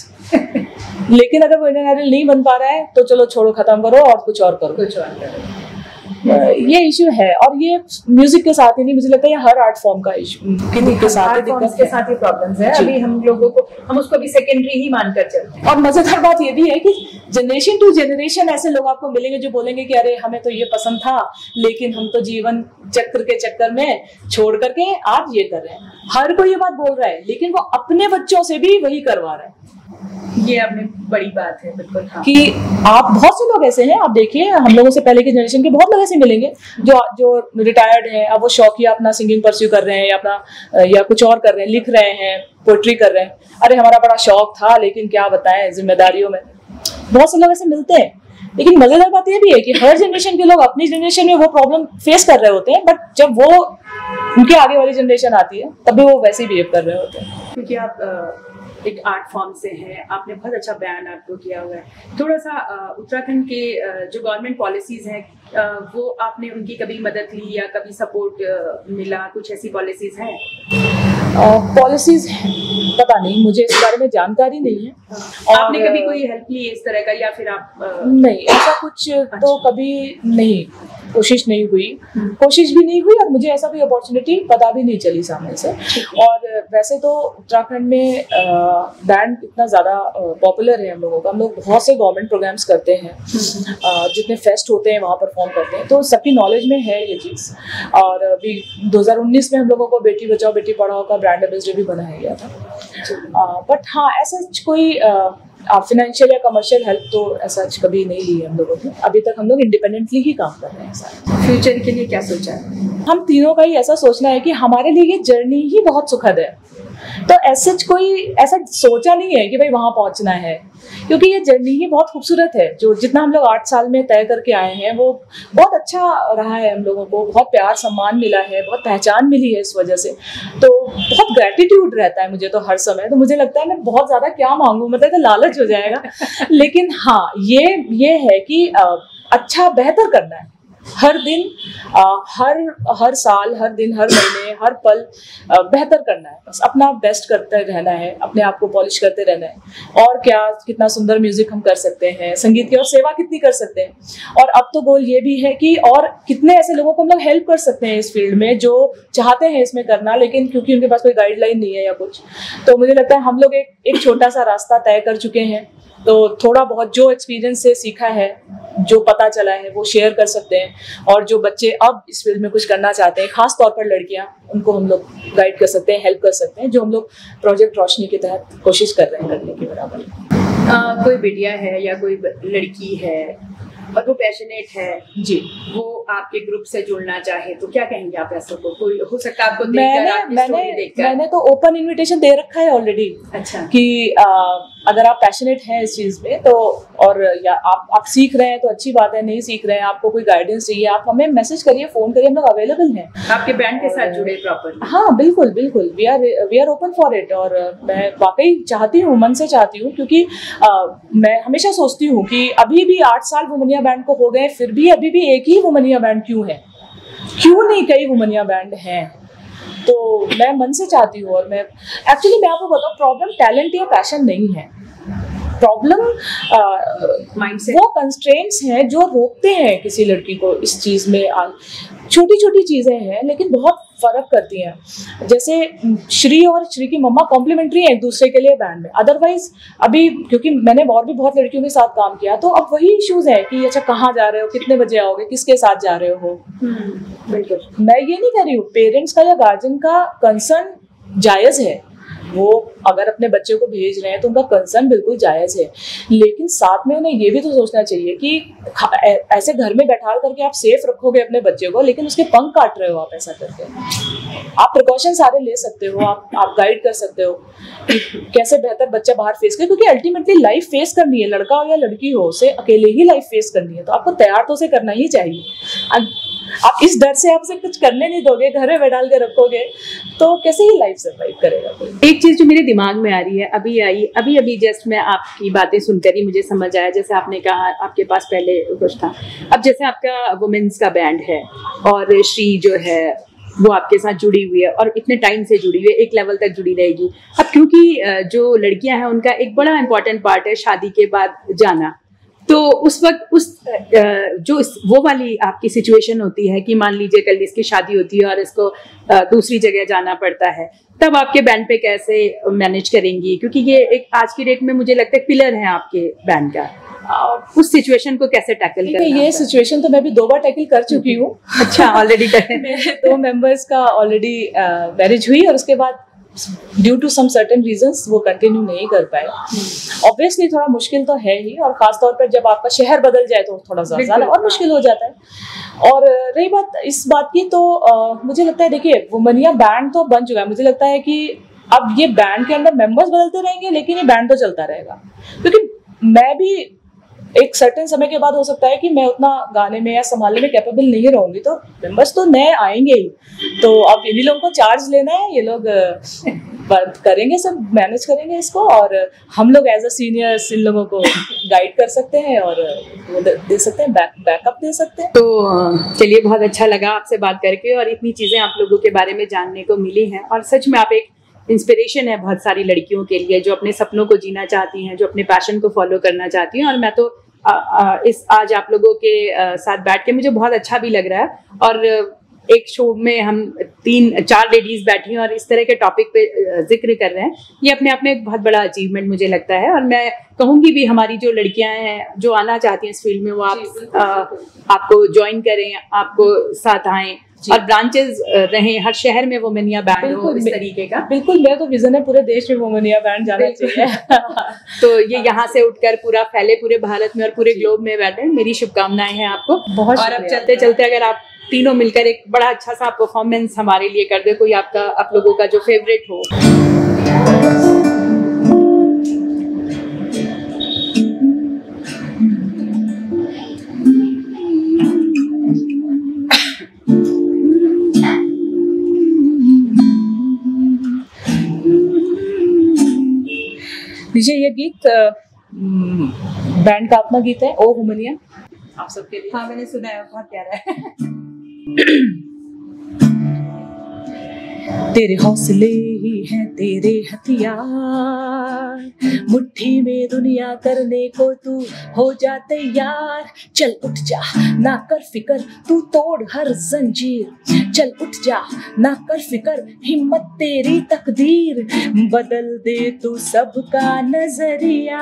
लेकिन अगर वो इंडियन आइडल नहीं बन पा रहा है तो चलो छोड़ो, खत्म करो और कुछ और करो, कुछ और करो। ये इश्यू है और ये म्यूजिक के साथ ही नहीं, मुझे लगता है ये हर आर्ट फॉर्म का इश्यू के साथ के साथ ही प्रॉब्लम्स है। अभी हम लोगों को हम उसको भी सेकेंडरी ही मानकर चलते हैं। और मजेदार बात ये भी है कि जनरेशन टू जनरेशन ऐसे लोग आपको मिलेंगे जो बोलेंगे कि अरे हमें तो ये पसंद था लेकिन हम तो जीवन चक्र के चक्कर में छोड़ करके आज ये कर रहे हैं। हर कोई ये बात बोल रहा है लेकिन वो अपने बच्चों से भी वही करवा रहा है। ये आपने बड़ी बात है बिल्कुल। हाँ। कि आप बहुत से लोग ऐसे हैं, आप देखिए हम लोगों से पहले की जनरेशन के बहुत लोग ऐसे मिलेंगे जो जो रिटायर्ड हैं, अब वो शौकिया अपना सिंगिंग परस्यू कर रहे हैं या अपना या कुछ और कर रहे हैं, लिख रहे हैं, पोएट्री कर रहे हैं। अरे हमारा बड़ा शौक था लेकिन क्या बताएं जिम्मेदारियों में। बहुत से लोग ऐसे मिलते हैं। लेकिन मजेदार बात यह भी है कि हर जनरेशन के लोग अपनी जनरेशन में वो प्रॉब्लम फेस कर रहे होते हैं, बट जब वो उनके आगे वाली जनरेशन आती है तब भी वो वैसे ही बिहेव कर रहे होते हैं। क्योंकि आप एक आर्ट फॉर्म से हैं, आपने बहुत अच्छा बयान आपको किया हुआ है। थोड़ा सा उत्तराखंड के जो गवर्नमेंट पॉलिसीज हैं वो आपने उनकी कभी मदद ली या कभी सपोर्ट मिला, कुछ ऐसी पॉलिसीज हैं? पॉलिसीज पता नहीं, मुझे इस बारे में जानकारी नहीं है। और आपने कभी कोई हेल्प ली इस तरह का या फिर आप? नहीं, ऐसा कुछ अच्छा। तो कभी नहीं। कोशिश नहीं हुई, कोशिश भी नहीं हुई और मुझे ऐसा कोई अपॉर्चुनिटी पता भी नहीं चली सामने से। और वैसे तो उत्तराखंड में बैंड इतना ज़्यादा पॉपुलर है हम लोगों का, हम लोग बहुत से गवर्नमेंट प्रोग्राम्स करते हैं, जितने फेस्ट होते हैं वहाँ परफॉर्म करते हैं, तो सबकी नॉलेज में है ये चीज़। और अभी दो हज़ार उन्नीस में हम लोगों को बेटी बचाओ बेटी पढ़ाओ का ब्रांड एम्बेसडर भी बनाया गया था। बट हाँ, ऐसा कोई फाइनेंशियल या कमर्शियल हेल्प तो ऐसा कभी नहीं ली है हम लोगों ने। अभी तक हम लोग इंडिपेंडेंटली ही काम कर रहे हैं सारे। फ्यूचर के लिए क्या सोचा है? हम तीनों का ही ऐसा सोचना है कि हमारे लिए ये जर्नी ही बहुत सुखद है, तो ऐसा कोई ऐसा सोचा नहीं है कि भाई वहाँ पहुँचना है, क्योंकि ये जर्नी ही बहुत खूबसूरत है। जो जितना हम लोग आठ साल में तय करके आए हैं वो बहुत अच्छा रहा है, हम लोगों को बहुत प्यार सम्मान मिला है, बहुत पहचान मिली है इस वजह से, तो बहुत ग्रेटिट्यूड रहता है मुझे तो हर समय। तो मुझे लगता है मैं बहुत ज़्यादा क्या मांगूँ, मतलब तो लालच हो जाएगा लेकिन हाँ, ये ये है कि अच्छा बेहतर करना है हर दिन, आ, हर हर साल, हर दिन, हर महीने, हर पल आ, बेहतर करना है। बस अपना बेस्ट करते रहना है, अपने आप को पॉलिश करते रहना है। और क्या, कितना सुंदर म्यूजिक हम कर सकते हैं, संगीत की और सेवा कितनी कर सकते हैं। और अब तो गोल ये भी है कि और कितने ऐसे लोगों को हम लोग हेल्प कर सकते हैं इस फील्ड में जो चाहते हैं इसमें करना, लेकिन क्योंकि उनके पास कोई गाइडलाइन नहीं है या कुछ, तो मुझे लगता है हम लोग एक एक छोटा सा रास्ता तय कर चुके हैं। तो थोड़ा बहुत जो एक्सपीरियंस से सीखा है, जो पता चला है, वो शेयर कर सकते हैं। और जो बच्चे अब इस फील्ड में कुछ करना चाहते हैं, खास तौर पर लड़कियां, उनको हम लोग गाइड कर सकते हैं, हेल्प कर सकते हैं, जो हम लोग प्रोजेक्ट रोशनी के तहत कोशिश कर रहे हैं करने के बराबर। आ, कोई बिटिया है या कोई लड़की है और वो पैशनेट है जी, वो आपके ग्रुप से जुड़ना चाहे तो क्या कहेंगे आप? ऐसा को कोई हो सकता है आपको देखकर, मैंने आपकी मैंने स्टोरी देखकर? मैंने तो ओपन इनविटेशन दे रखा है ऑलरेडी। अच्छा। कि आ, अगर आप पैशनेट हैं इस चीज़ में तो, और या आप आप सीख रहे हैं तो अच्छी बात है, नहीं सीख रहे हैं, आपको कोई गाइडेंस चाहिए, आप हमें मैसेज करिए, फोन करिए, हम लोग अवेलेबल हैं। आपके बैंड के साथ जुड़े प्रॉपर? हाँ बिल्कुल बिल्कुल, we are we are open for it. और मैं वाकई चाहती हूँ, मन से चाहती हूँ, क्योंकि आ, मैं हमेशा सोचती हूँ कि अभी भी आठ साल वुमनिया बैंड को हो गए, फिर भी अभी भी एक ही वुमनिया बैंड क्यों है, क्यों नहीं कई वुमनिया बैंड हैं। तो मैं मन से चाहती हूँ। और मैं एक्चुअली मैं आपको बताऊँ, प्रॉब्लम टैलेंट या पैशन नहीं है, प्रॉब्लम माइंडसेट, वो कंस्ट्रेंट्स हैं जो रोकते हैं किसी लड़की को इस चीज़ में। छोटी छोटी चीज़ें हैं लेकिन बहुत फर्क करती हैं। जैसे श्री और श्री की मम्मा कॉम्प्लीमेंट्री है एक दूसरे के लिए बैंड में, अदरवाइज अभी क्योंकि मैंने और भी बहुत लड़कियों के साथ काम किया, तो अब वही इश्यूज है कि अच्छा कहाँ जा रहे हो, कितने बजे आओगे, किसके साथ जा रहे हो। बिल्कुल, मैं ये नहीं कह रही हूँ, पेरेंट्स का या गार्जियन का कंसर्न जायज़ है, वो अगर अपने बच्चे को भेज रहे हैं तो उनका कंसर्न बिल्कुल जायज़ है, लेकिन साथ में उन्हें ये भी तो सोचना चाहिए कि ऐसे घर में बैठा करके आप सेफ रखोगे अपने बच्चे को, लेकिन उसके पंख काट रहे हो आप ऐसा करके। आप प्रिकॉशन सारे ले सकते हो, आप आप गाइड कर सकते हो कि कैसे बेहतर बच्चा बाहर फेस करे, क्योंकि अल्टीमेटली लाइफ फेस करनी है, लड़का हो या लड़की हो, उसे अकेले ही लाइफ फेस करनी है, तो आपको तैयार तो उसे करना ही चाहिए। आप इस डर से आपसे कुछ करने नहीं दोगे, घर में बैठा के रखोगे, तो कैसे ही लाइफ सर्वाइव करेगा कोई। एक चीज जो मेरे दिमाग में आ रही है, अभी आई अभी अभी जस्ट मैं आपकी बातें सुनकर ही मुझे समझ आया, जैसे आपने कहा आपके पास पहले कुछ था, अब जैसे आपका वुमेन्स का बैंड है और श्री जो है वो आपके साथ जुड़ी हुई है और इतने टाइम से जुड़ी हुई है, एक लेवल तक जुड़ी रहेगी। अब क्योंकि जो लड़कियां हैं उनका एक बड़ा इंपॉर्टेंट पार्ट है शादी के बाद जाना, तो उस वक्त उस जो वो वाली आपकी सिचुएशन होती है कि मान लीजिए कल इसकी शादी होती है और इसको दूसरी जगह जाना पड़ता है, तब आपके बैंड पे कैसे मैनेज करेंगी? क्योंकि ये एक आज की डेट में मुझे लगता है पिलर है आपके बैंड का, उस सिचुएशन को कैसे टैकल करना? ये सिचुएशन तो मैं भी दो बार टैकल कर चुकी हूँ। अच्छा, ऑलरेडी कर मेरे दो मेंबर्स का ऑलरेडी मैरिज हुई और उसके बाद due to some certain reasons वो कंटिन्यू नहीं कर पाए। ऑब्वियसली थोड़ा मुश्किल तो है ही, और खास तौर पर जब आपका शहर बदल जाए तो थोड़ा ज़्यादा और मुश्किल हो जाता है। और रही बात इस बात की, तो आ, मुझे लगता है देखिए वुमनिया बैंड तो बन चुका है, मुझे लगता है कि अब ये बैंड के अंदर मेंबर्स बदलते रहेंगे लेकिन ये बैंड तो चलता रहेगा, क्योंकि मैं भी एक सर्टेन समय के बाद हो सकता है कि मैं उतना गाने में या संभालने में कैपेबल नहीं रहूंगी, तो मेंबर्स तो नए आएंगे ही, तो अब इन्हीं लोगों को चार्ज लेना है, ये लोग करेंगे, सब मैनेज करेंगे इसको, और हम लोग एज अ सीनियर्स इन लोगों को गाइड कर सकते हैं और वो दे सकते हैं, बैक बैकअप दे सकते हैं। तो चलिए, बहुत अच्छा लगा आपसे बात करके और इतनी चीज़ें आप लोगों के बारे में जानने को मिली हैं, और सच में आप एक इंस्पिरेशन है बहुत सारी लड़कियों के लिए जो अपने सपनों को जीना चाहती हैं, जो अपने पैशन को फॉलो करना चाहती हैं। और मैं तो आ, आ, इस आज आप लोगों के आ, साथ बैठ के मुझे बहुत अच्छा भी लग रहा है। और एक शो में हम तीन चार लेडीज बैठी हैं और इस तरह के टॉपिक पे जिक्र कर रहे हैं, ये अपने आप में एक बहुत बड़ा अचीवमेंट मुझे लगता है। और मैं कहूँगी भी हमारी जो लड़कियां हैं जो आना चाहती हैं इस फील्ड में, वो आप आ, आपको ज्वाइन करें, आपको साथ आएं और ब्रांचेस रहें हर शहर में वुमेनिया बैंड हो इस तरीके का। बिल्कुल, मेरा तो विजन है पूरे देश में वुमेनिया बैंड जाना चाहिए। तो ये यहाँ से उठकर पूरा फैले पूरे भारत में और पूरे ग्लोब में बैठे। मेरी शुभकामनाएं हैं आपको। बहुत और अब चलते चलते अगर आप तीनों मिलकर एक बड़ा अच्छा सा परफॉर्मेंस हमारे लिए कर दे, कोई आपका आप लोगों का जो फेवरेट हो। ये गीत बैंड का अपना गीत है, ओ वुमेनिया, आप सबके लिए। हाँ, मैंने सुना है, बहुत प्यारा है। तेरे हौसले ही हैं तेरे हथियार, मुट्ठी में दुनिया करने को तू हो जा तैयार। चल उठ जा ना कर फिकर, तू तोड़ हर जंजीर। चल उठ जा ना कर फिकर, हिम्मत तेरी तकदीर। बदल दे तू सबका नजरिया।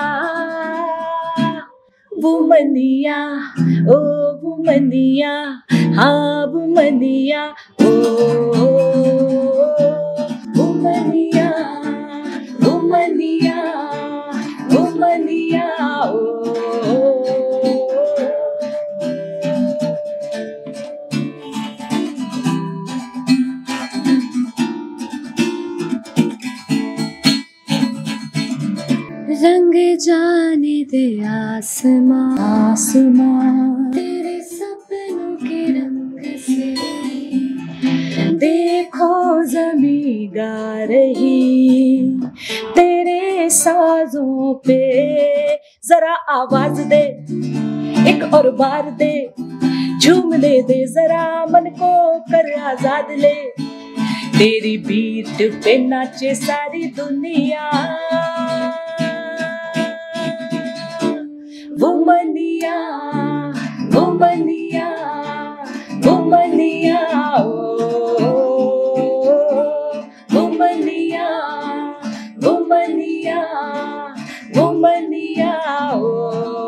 वुमेनिया ओ वुमेनिया, हाँ वुमेनिया ओ वुमेनिया, वुमेनिया, वुमेनिया ओ। रंग जाने दे आसमां, आसमां तेरे सपनों के रंग से। देखो ज़मीं गा रही तेरे साजों पे, जरा आवाज दे एक और बार दे, झूमने दे जरा मन को कर आजाद ले। तेरी बीट पे नाचे सारी दुनिया। वुमेनिया, वुमेनिया, वुमेनिया ओ वुमेनिया, वुमेनिया, वुमेनिया ओ।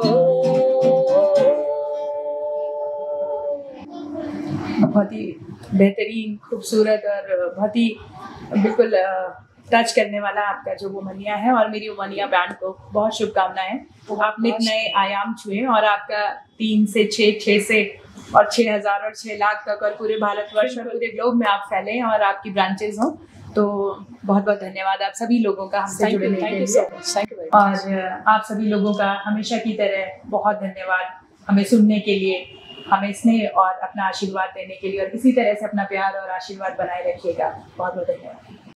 बहुत ही बेहतरीन, खूबसूरत और बहुत ही बिल्कुल टच करने वाला आपका जो वुमेनिया है। और मेरी वुमेनिया बैंड को बहुत शुभकामनाएं। आपने एक नए आयाम छुए और आपका तीन से छः, छः से और छः हजार और छः लाख तक और पूरे भारतवर्ष और पूरे ग्लोब में आप फैले और आपकी ब्रांचेस हों। तो बहुत बहुत धन्यवाद आप सभी लोगों का हमसे जुड़ने के लिए। और आप सभी लोगों का हमेशा की तरह बहुत धन्यवाद हमें सुनने के लिए, हमें स्नेह और अपना आशीर्वाद देने के लिए। और इसी तरह से अपना प्यार और आशीर्वाद बनाए रखिएगा। बहुत बहुत धन्यवाद।